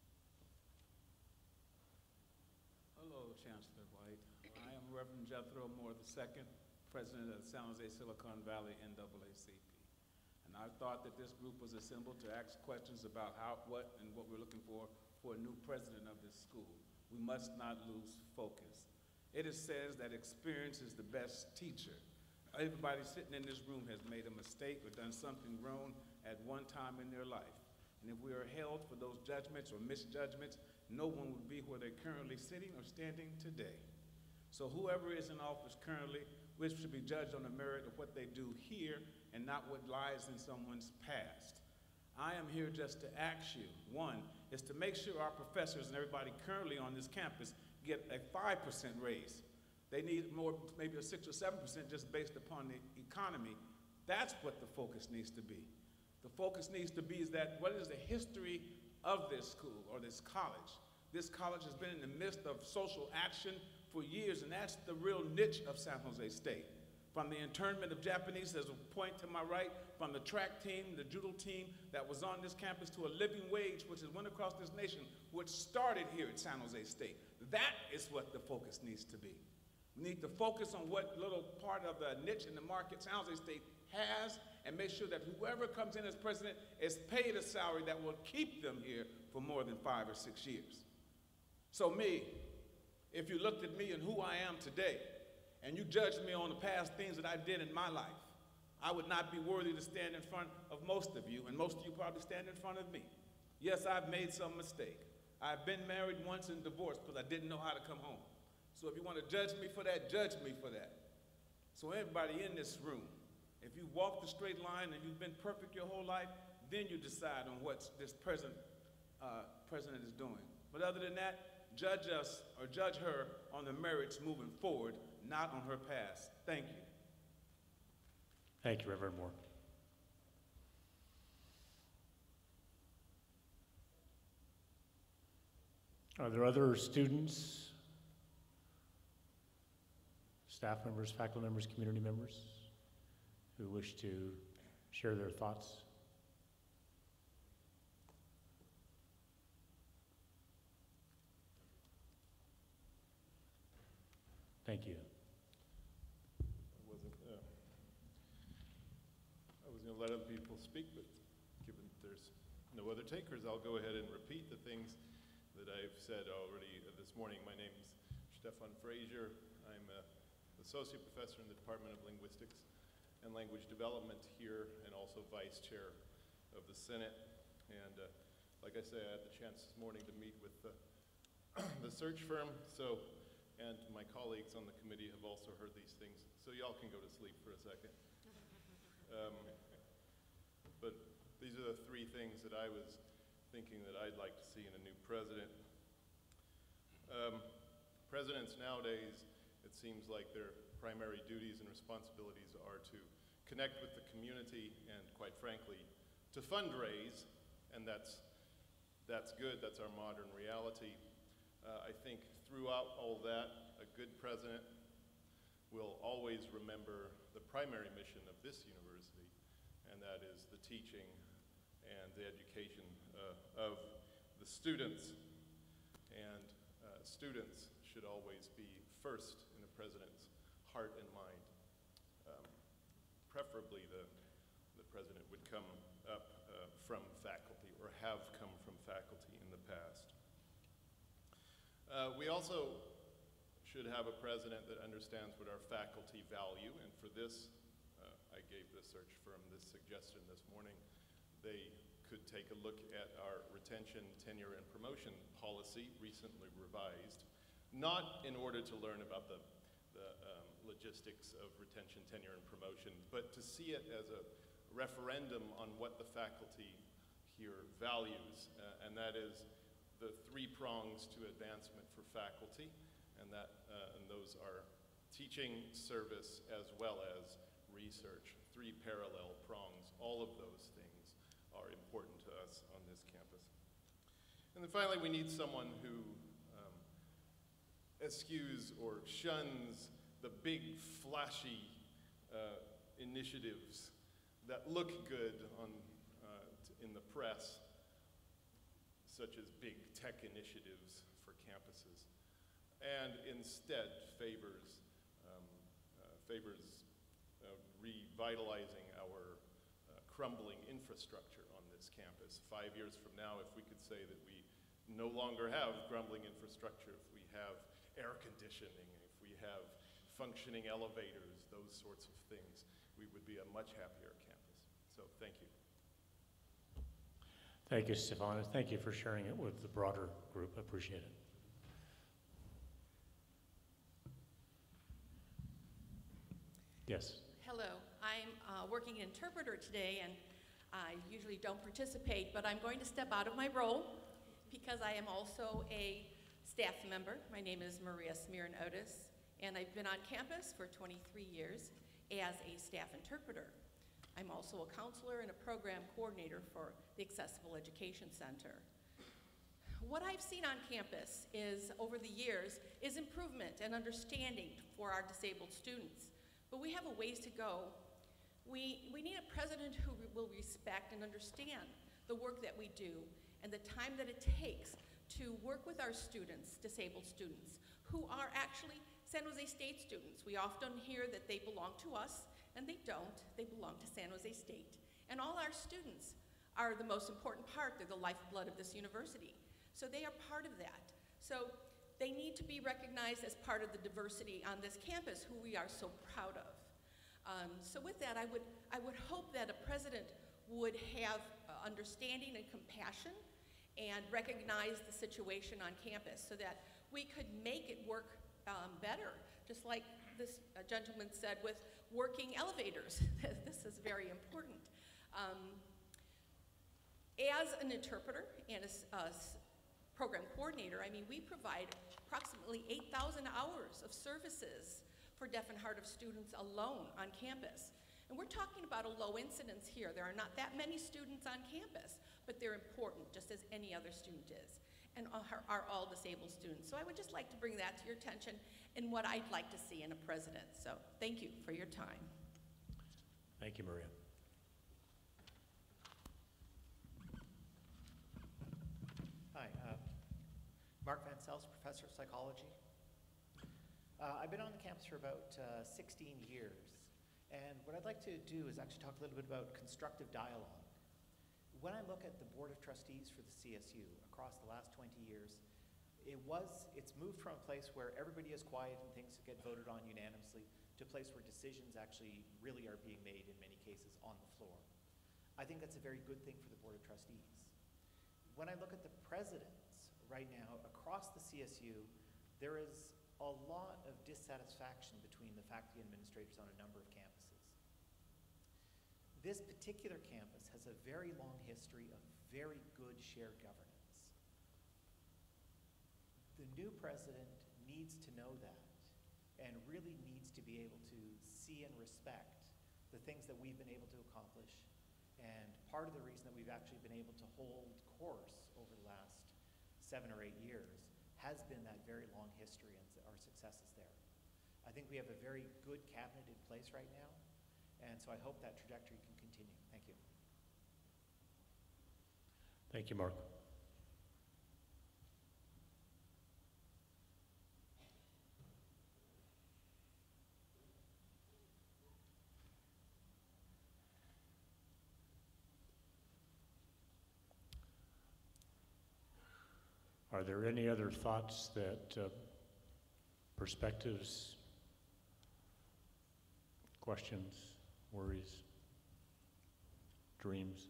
Hello, Chancellor White. I am Reverend Jethro Moore II, President of San Jose Silicon Valley NAACP. And I thought that this group was assembled to ask questions about what we're looking for a new president of this school. We must not lose focus. It is says that experience is the best teacher. Everybody sitting in this room has made a mistake or done something wrong at one time in their life. And if we are held for those judgments or misjudgments, no one would be where they're currently sitting or standing today. So whoever is in office currently, which should be judged on the merit of what they do here and not what lies in someone's past. I am here just to ask you, one, is to make sure our professors and everybody currently on this campus get a 5% raise. They need more, maybe a 6 or 7% just based upon the economy. That's what the focus needs to be. The focus needs to be is that what is the history of this school or this college? This college has been in the midst of social action for years, and that's the real niche of San Jose State. From the internment of Japanese, there's a point to my right, from the track team, the judo team that was on this campus to a living wage, which has went across this nation, which started here at San Jose State. That is what the focus needs to be. We need to focus on what little part of the niche in the market San Jose State has and make sure that whoever comes in as president is paid a salary that will keep them here for more than 5 or 6 years. So me, if you looked at me and who I am today, and you judged me on the past things that I did in my life, I would not be worthy to stand in front of most of you, and most of you probably stand in front of me. Yes, I've made some mistake. I've been married once and divorced because I didn't know how to come home. So if you want to judge me for that, judge me for that. So everybody in this room, if you walk the straight line and you've been perfect your whole life, then you decide on what this president is doing. But other than that, judge us or judge her on the merits moving forward, not on her past. Thank you. Thank you, Reverend Moore. Are there other students, staff members, faculty members, community members who wish to share their thoughts? Thank you. I was going to let other people speak, but given there's no other takers, I'll go ahead and repeat the things that I've said already this morning. My name is Stefan Frazier. I'm an associate professor in the Department of Linguistics and Language Development here, and also vice chair of the Senate. And like I say, I had the chance this morning to meet with the search firm, and my colleagues on the committee have also heard these things, so y'all can go to sleep for a second. But these are the three things that I was thinking that I'd like to see in a new president. Presidents nowadays, it seems like their primary duties and responsibilities are to connect with the community and, quite frankly, to fundraise, and that's good, that's our modern reality. I think throughout all that, a good president will always remember the primary mission of this university, and that is the teaching and the education of the students. And students should always be first in a president's heart and mind. Preferably the president would come up from faculty or have come from faculty in the past. We also should have a president that understands what our faculty value, and for this, I gave the search firm this suggestion this morning. They could take a look at our retention, tenure, and promotion policy, recently revised, not in order to learn about the logistics of retention, tenure, and promotion, but to see it as a referendum on what the faculty here values, and that is the three prongs to advancement for faculty, and those are teaching, service, as well as research. Three parallel prongs. All of those things are important to us on this campus. And then finally, we need someone who eschews or shuns the big, flashy initiatives that look good in the press, such as big tech initiatives for campuses, and instead favors revitalizing our crumbling infrastructure on this campus. 5 years from now, if we could say that we no longer have crumbling infrastructure, if we have air conditioning, if we have functioning elevators, those sorts of things, we would be a much happier campus. So thank you. Thank you, Stefan. Thank you for sharing it with the broader group. I appreciate it. Yes. Hello. I'm working interpreter today, and I usually don't participate, but I'm going to step out of my role because I am also a staff member. My name is Maria Smirin Otis, and I've been on campus for 23 years as a staff interpreter. I'm also a counselor and a program coordinator for the Accessible Education Center. What I've seen on campus is, over the years, is improvement and understanding for our disabled students. But we have a ways to go. We need a president who will respect and understand the work that we do and the time that it takes to work with our students, disabled students, who are actually San Jose State students. We often hear that they belong to us, and they don't. They belong to San Jose State. And all our students are the most important part. They're the lifeblood of this university. So they are part of that. So they need to be recognized as part of the diversity on this campus, who we are so proud of. So with that, I would hope that a president would have understanding and compassion and recognize the situation on campus so that we could make it work better, just like this gentleman said with working elevators. This is very important. As an interpreter and a program coordinator, I mean, we provide approximately 8,000 hours of services for deaf and hard of students alone on campus. And we're talking about a low incidence here. There are not that many students on campus, but they're important, just as any other student is. and are all disabled students. So I would just like to bring that to your attention and what I'd like to see in a president. So thank you for your time. Thank you, Maria. Hi, Mark Van Sels, professor of psychology. I've been on the campus for about 16 years, and what I'd like to do is actually talk a little bit about constructive dialogue. When I look at the Board of Trustees for the CSU across the last 20 years, it's moved from a place where everybody is quiet and things get voted on unanimously to a place where decisions actually really are being made in many cases on the floor. I think that's a very good thing for the Board of Trustees. When I look at the presidents right now across the CSU, there is a lot of dissatisfaction between the faculty and administrators on a number of campuses. This particular campus has a very long history of very good shared governance. The new president needs to know that and really needs to be able to see and respect the things that we've been able to accomplish. And part of the reason that we've actually been able to hold course over the last 7 or 8 years has been that very long history and our successes there. I think we have a very good cabinet in place right now, and so I hope that trajectory can continue. Thank you. Thank you, Mark. Are there any other thoughts that, perspectives, questions, worries, dreams?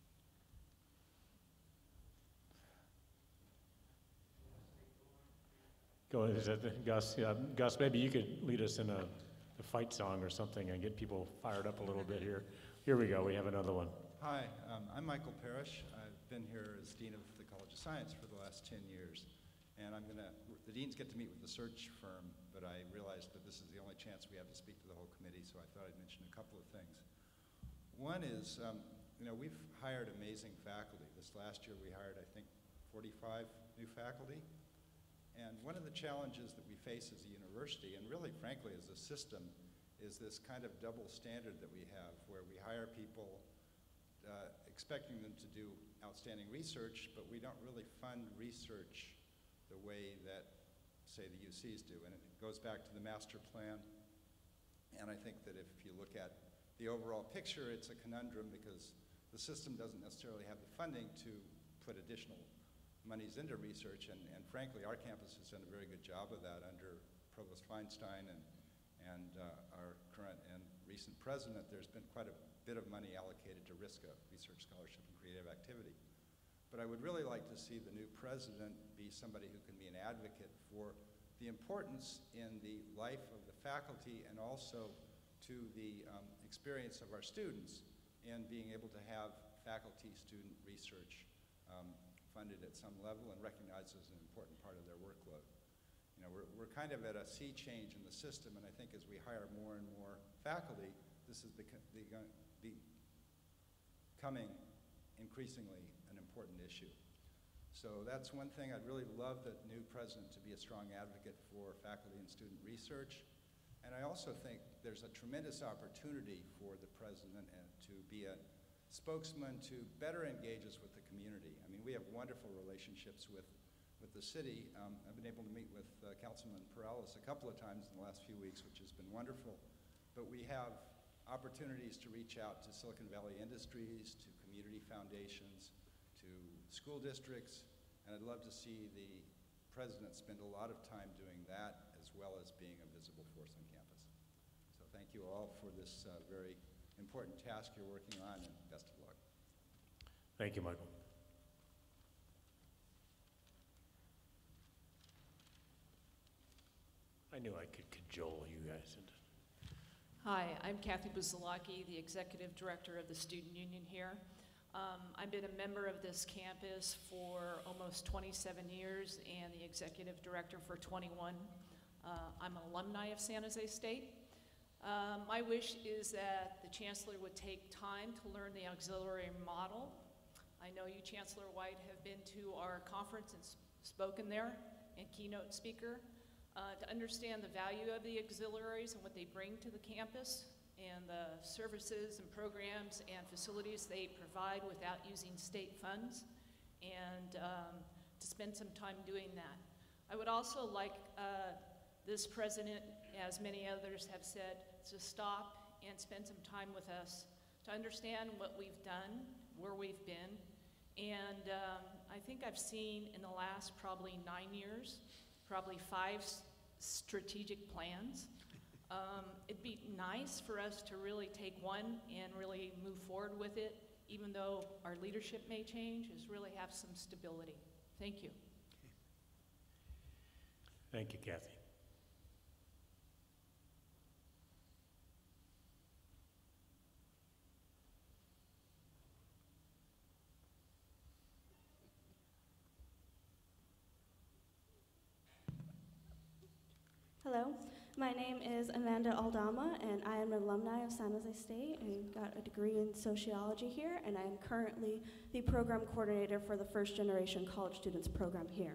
Go ahead, is that Gus? Yeah, Gus, maybe you could lead us in a fight song or something and get people fired up a little bit here. Here we go, we have another one. Hi, I'm Michael Parrish. I've been here as Dean of the College of Science for the last 10 years. And the deans get to meet with the search firm, but I realized that this is the only chance we have to speak to the whole committee, so I thought I'd mention a couple of things. One is, we've hired amazing faculty. This last year we hired, I think, 45 new faculty. And one of the challenges that we face as a university, and really frankly as a system, is this kind of double standard that we have, where we hire people expecting them to do outstanding research, but we don't really fund research the way that, say, the UCs do. And it goes back to the master plan. And I think that if you look at the overall picture, it's a conundrum because the system doesn't necessarily have the funding to put additional monies into research. And frankly, our campus has done a very good job of that under Provost Feinstein and our current and recent president. There's been quite a bit of money allocated to RISCA, Research Scholarship and Creative Activity. But I would really like to see the new president be somebody who can be an advocate for the importance in the life of the faculty and also to the experience of our students in being able to have faculty-student research funded at some level and recognized as an important part of their workload. We're kind of at a sea change in the system, and I think as we hire more and more faculty, this is becoming increasingly an important issue. So that's one thing. I'd really love the new president to be a strong advocate for faculty and student research. And I also think there's a tremendous opportunity for the president to be a spokesman to better engage us with the community. I mean, we have wonderful relationships with the city. I've been able to meet with Councilman Perales a couple of times in the last few weeks, which has been wonderful. But we have opportunities to reach out to Silicon Valley industries, to community foundations, to school districts, and I'd love to see the president spend a lot of time doing that as well as being a visible force on campus. So thank you all for this very important task you're working on, and best of luck. Thank you, Michael. I knew I could cajole you guys into. Hi, I'm Kathy Buzalaki, the Executive Director of the Student Union here. I've been a member of this campus for almost 27 years and the Executive Director for 21. I'm an alumni of San Jose State. My wish is that the Chancellor would take time to learn the auxiliary model. I know you, Chancellor White, have been to our conference and spoken there and keynote speaker, to understand the value of the auxiliaries and what they bring to the campus and the services and programs and facilities they provide without using state funds, and to spend some time doing that. I would also like this president, as many others have said, to stop and spend some time with us to understand what we've done, where we've been, and I think I've seen in the last probably 9 years, probably 5 strategic plans. It'd be nice for us to really take one and really move forward with it, even though our leadership may change, is really have some stability. Thank you. Thank you, Kathy. Hello, my name is Amanda Aldama, and I am an alumni of San Jose State. I got a degree in sociology here, and I am currently the program coordinator for the First Generation College Students program here.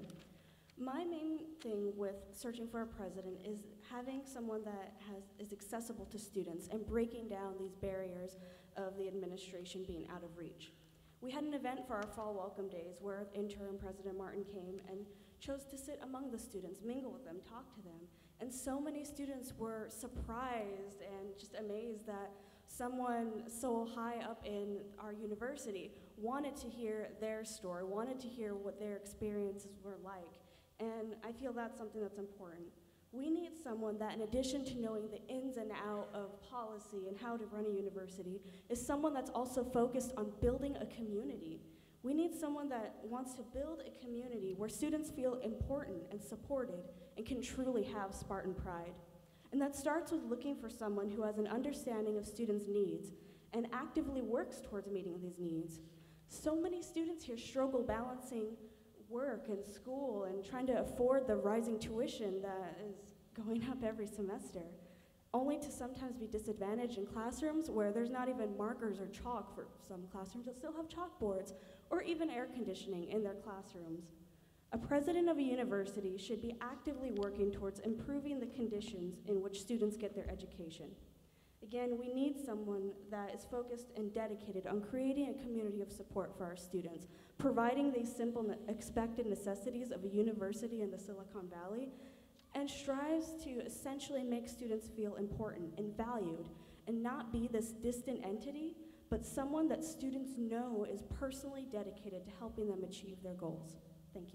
My main thing with searching for a president is having someone that is accessible to students and breaking down these barriers of the administration being out of reach. We had an event for our fall welcome days where interim President Martin came and chose to sit among the students, mingle with them, talk to them. And so many students were surprised and just amazed that someone so high up in our university wanted to hear their story, wanted to hear what their experiences were like. And I feel that's something that's important. We need someone that, in addition to knowing the ins and outs of policy and how to run a university, is someone that's also focused on building a community. We need someone that wants to build a community where students feel important and supported and can truly have Spartan pride. And that starts with looking for someone who has an understanding of students' needs and actively works towards meeting these needs. So many students here struggle balancing work and school and trying to afford the rising tuition that is going up every semester, only to sometimes be disadvantaged in classrooms where there's not even markers or chalk for some classrooms that still have chalkboards, or even air conditioning in their classrooms. A president of a university should be actively working towards improving the conditions in which students get their education. Again, we need someone that is focused and dedicated on creating a community of support for our students, providing these simple expected necessities of a university in the Silicon Valley, and strives to essentially make students feel important and valued, and not be this distant entity, but someone that students know is personally dedicated to helping them achieve their goals. Thank you.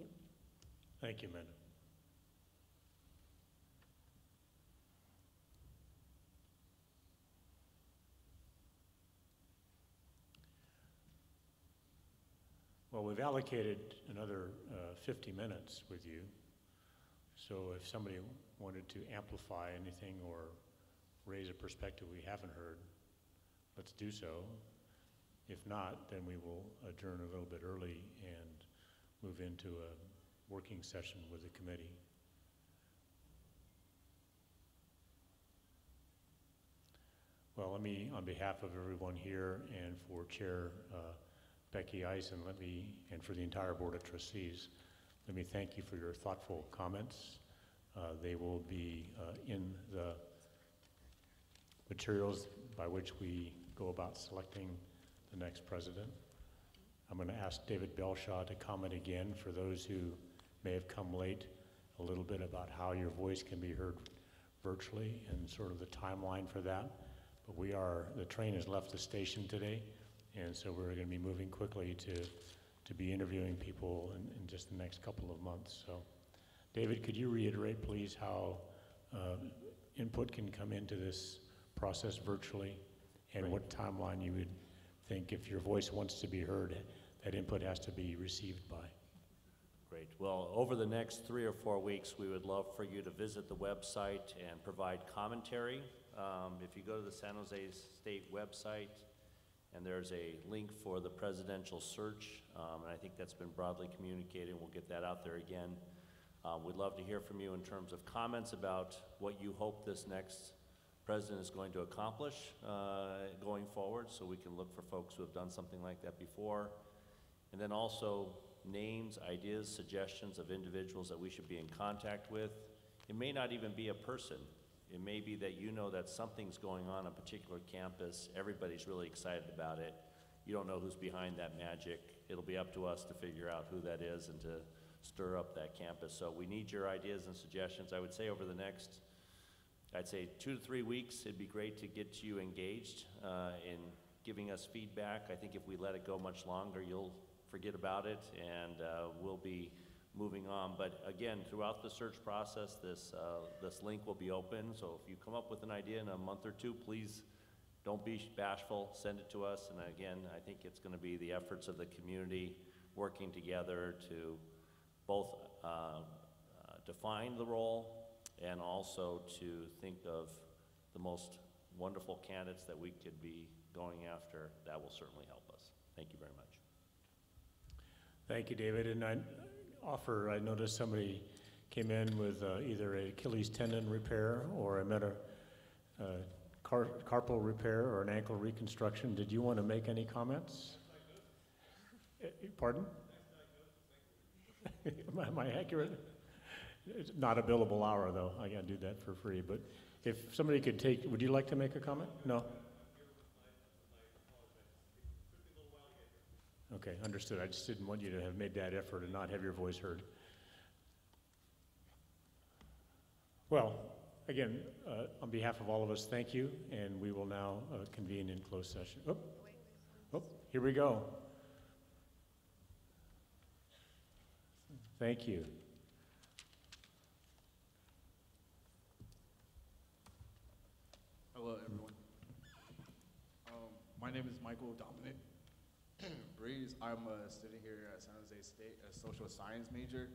Thank you, Amanda. Well, we've allocated another 50 minutes with you. So if somebody wanted to amplify anything or raise a perspective we haven't heard, let's do so. If not, then we will adjourn a little bit early and move into a working session with the committee. Well, let me, on behalf of everyone here and for Chair Becky Eisen, and for the entire Board of Trustees, let me thank you for your thoughtful comments. They will be in the materials by which we go about selecting the next president. I'm going to ask David Belshaw to comment again for those who may have come late, a little bit about how your voice can be heard virtually and sort of the timeline for that. But the train has left the station today, and so we're going to be moving quickly to be interviewing people in just the next couple of months. So, David, could you reiterate, please, how input can come into this process virtually, and what timeline you would think, if your voice wants to be heard, that input has to be received by? Great. Well, over the next 3 or 4 weeks, we would love for you to visit the website and provide commentary. If you go to the San Jose State website, and there's a link for the presidential search, and I think that's been broadly communicated, and we'll get that out there again. We'd love to hear from you in terms of comments about what you hope this next president is going to accomplish going forward, so we can look for folks who have done something like that before. And then also, names, ideas, suggestions of individuals that we should be in contact with. It may not even be a person. It may be that you know that something's going on a particular campus, everybody's really excited about it. You don't know who's behind that magic. It'll be up to us to figure out who that is and to stir up that campus. So we need your ideas and suggestions. I would say over the next, I'd say 2 to 3 weeks, it'd be great to get you engaged in giving us feedback. I think if we let it go much longer, you'll forget about it, and we'll be moving on. But again, throughout the search process, this link will be open. So if you come up with an idea in a month or two, please don't be bashful, send it to us. And again, I think it's going to be the efforts of the community working together to both define the role and also to think of the most wonderful candidates that we could be going after. That will certainly help us. Thank you very much. Thank you, David. And I noticed somebody came in with either an Achilles tendon repair or carpal repair or an ankle reconstruction. Did you want to make any comments? Pardon? Am I accurate? It's not a billable hour, though. I gotta do that for free. But if somebody could would you like to make a comment? No? Okay, understood. I just didn't want you to have made that effort and not have your voice heard. Well, again, on behalf of all of us, thank you, and we will now convene in closed session. Here we go. Thank you. Hello, everyone. My name is Michael Dominic Breeze. I'm a student here at San Jose State, a social science major.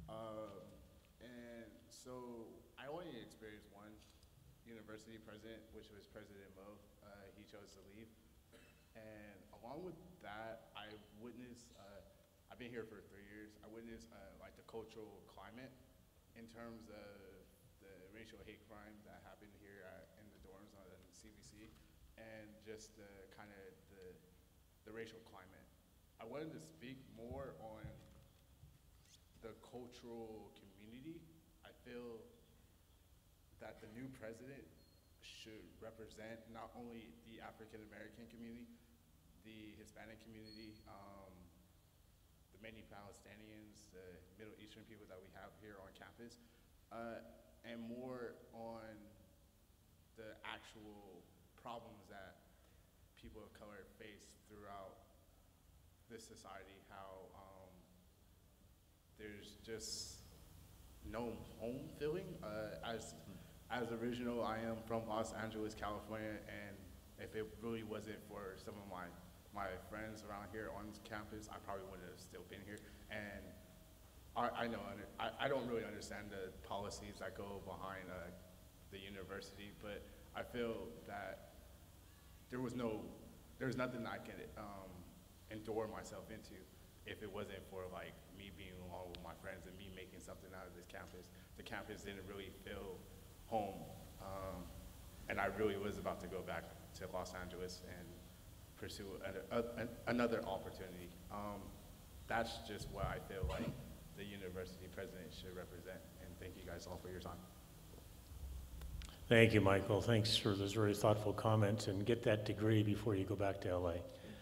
And so I only experienced one university president, which was President Mo. He chose to leave. And along with that, I witnessed, I've been here for 3 years, I witnessed like the cultural climate in terms of the racial hate crimes that happened here in the dorms on the CBC, and just the kind of the racial climate. I wanted to speak more on the cultural community. I feel that the new president should represent not only the African American community, the Hispanic community, the many Palestinians, the Middle Eastern people that we have here on campus, and more on the actual problems that people of color face throughout this society, how there's just no home feeling. As original, I am from Los Angeles, California, and if it really wasn't for some of my friends around here on campus, I probably wouldn't have still been here. And I don't really understand the policies that go behind the university, but I feel that there's nothing I could endure myself into if it wasn't for like me being along with my friends and me making something out of this campus. The campus didn't really feel home, and I really was about to go back to Los Angeles and pursue another opportunity. That's just what I feel like the university president should represent, and thank you guys all for your time. Thank you, Michael. Thanks for those very thoughtful comments, and get that degree before you go back to LA.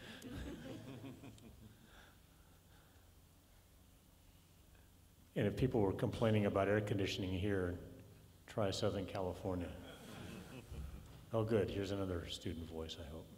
And if people were complaining about air conditioning here, try Southern California. Oh, good. Here's another student voice, I hope.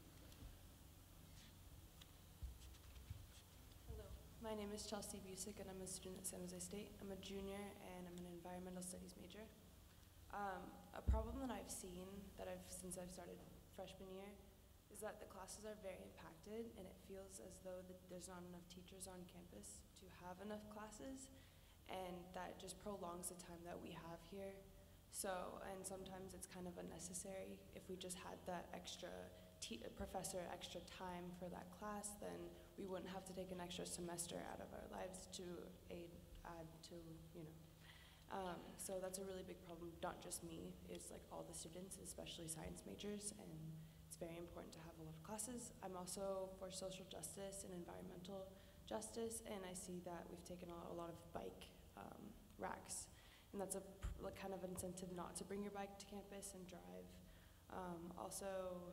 Hello. My name is Chelsea Busick, and I'm a student at San Jose State. I'm a junior, and I'm an environmental studies major. A problem that I've seen since I've started freshman year is that the classes are very impacted, and it feels as though there's not enough teachers on campus to have enough classes, and that just prolongs the time that we have here. So, and sometimes it's kind of unnecessary. If we just had that extra professor extra time for that class, then we wouldn't have to take an extra semester out of our lives to add to, you know. So that's a really big problem, not just me, it's like all the students, especially science majors, and it's very important to have a lot of classes. I'm also for social justice and environmental justice, and I see that we've taken a lot of bike racks, and that's like kind of an incentive not to bring your bike to campus and drive. Also,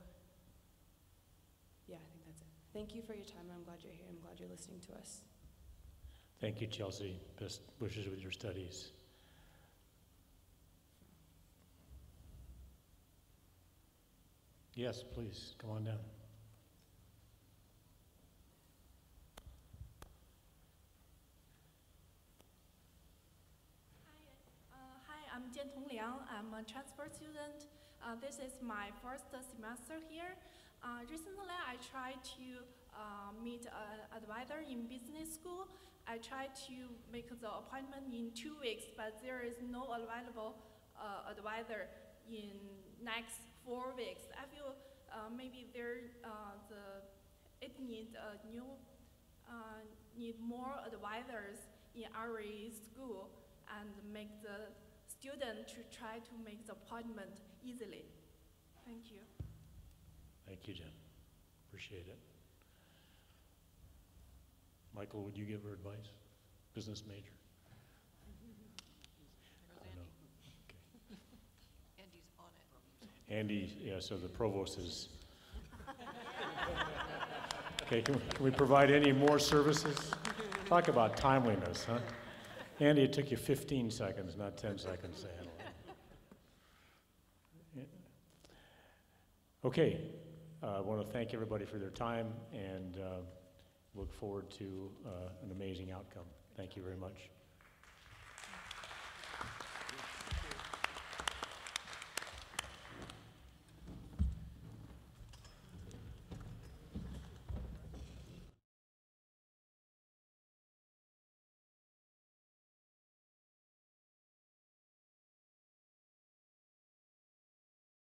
yeah, I think that's it. Thank you for your time, and I'm glad you're here. I'm glad you're listening to us. Thank you, Chelsea. Best wishes with your studies. Yes, please, come on down. Hi, I'm Jian Tong Liang. I'm a transfer student. This is my first semester here. Recently, I tried to meet an advisor in business school. I tried to make the appointment in 2 weeks, but there is no available advisor in next 4 weeks. I feel maybe it needs need more advisors in our school and make the student to try to make the appointment easily. Thank you. Thank you, Jen. Appreciate it. Michael, would you give her advice? Business major? I know. Okay. Andy's on it. Andy, yeah, so the provost is. Okay, can we provide any more services? Talk about timeliness, huh? Andy, it took you 15 seconds, not 10 seconds to handle it. Yeah. Okay, I want to thank everybody for their time and look forward to an amazing outcome. Thank you very much.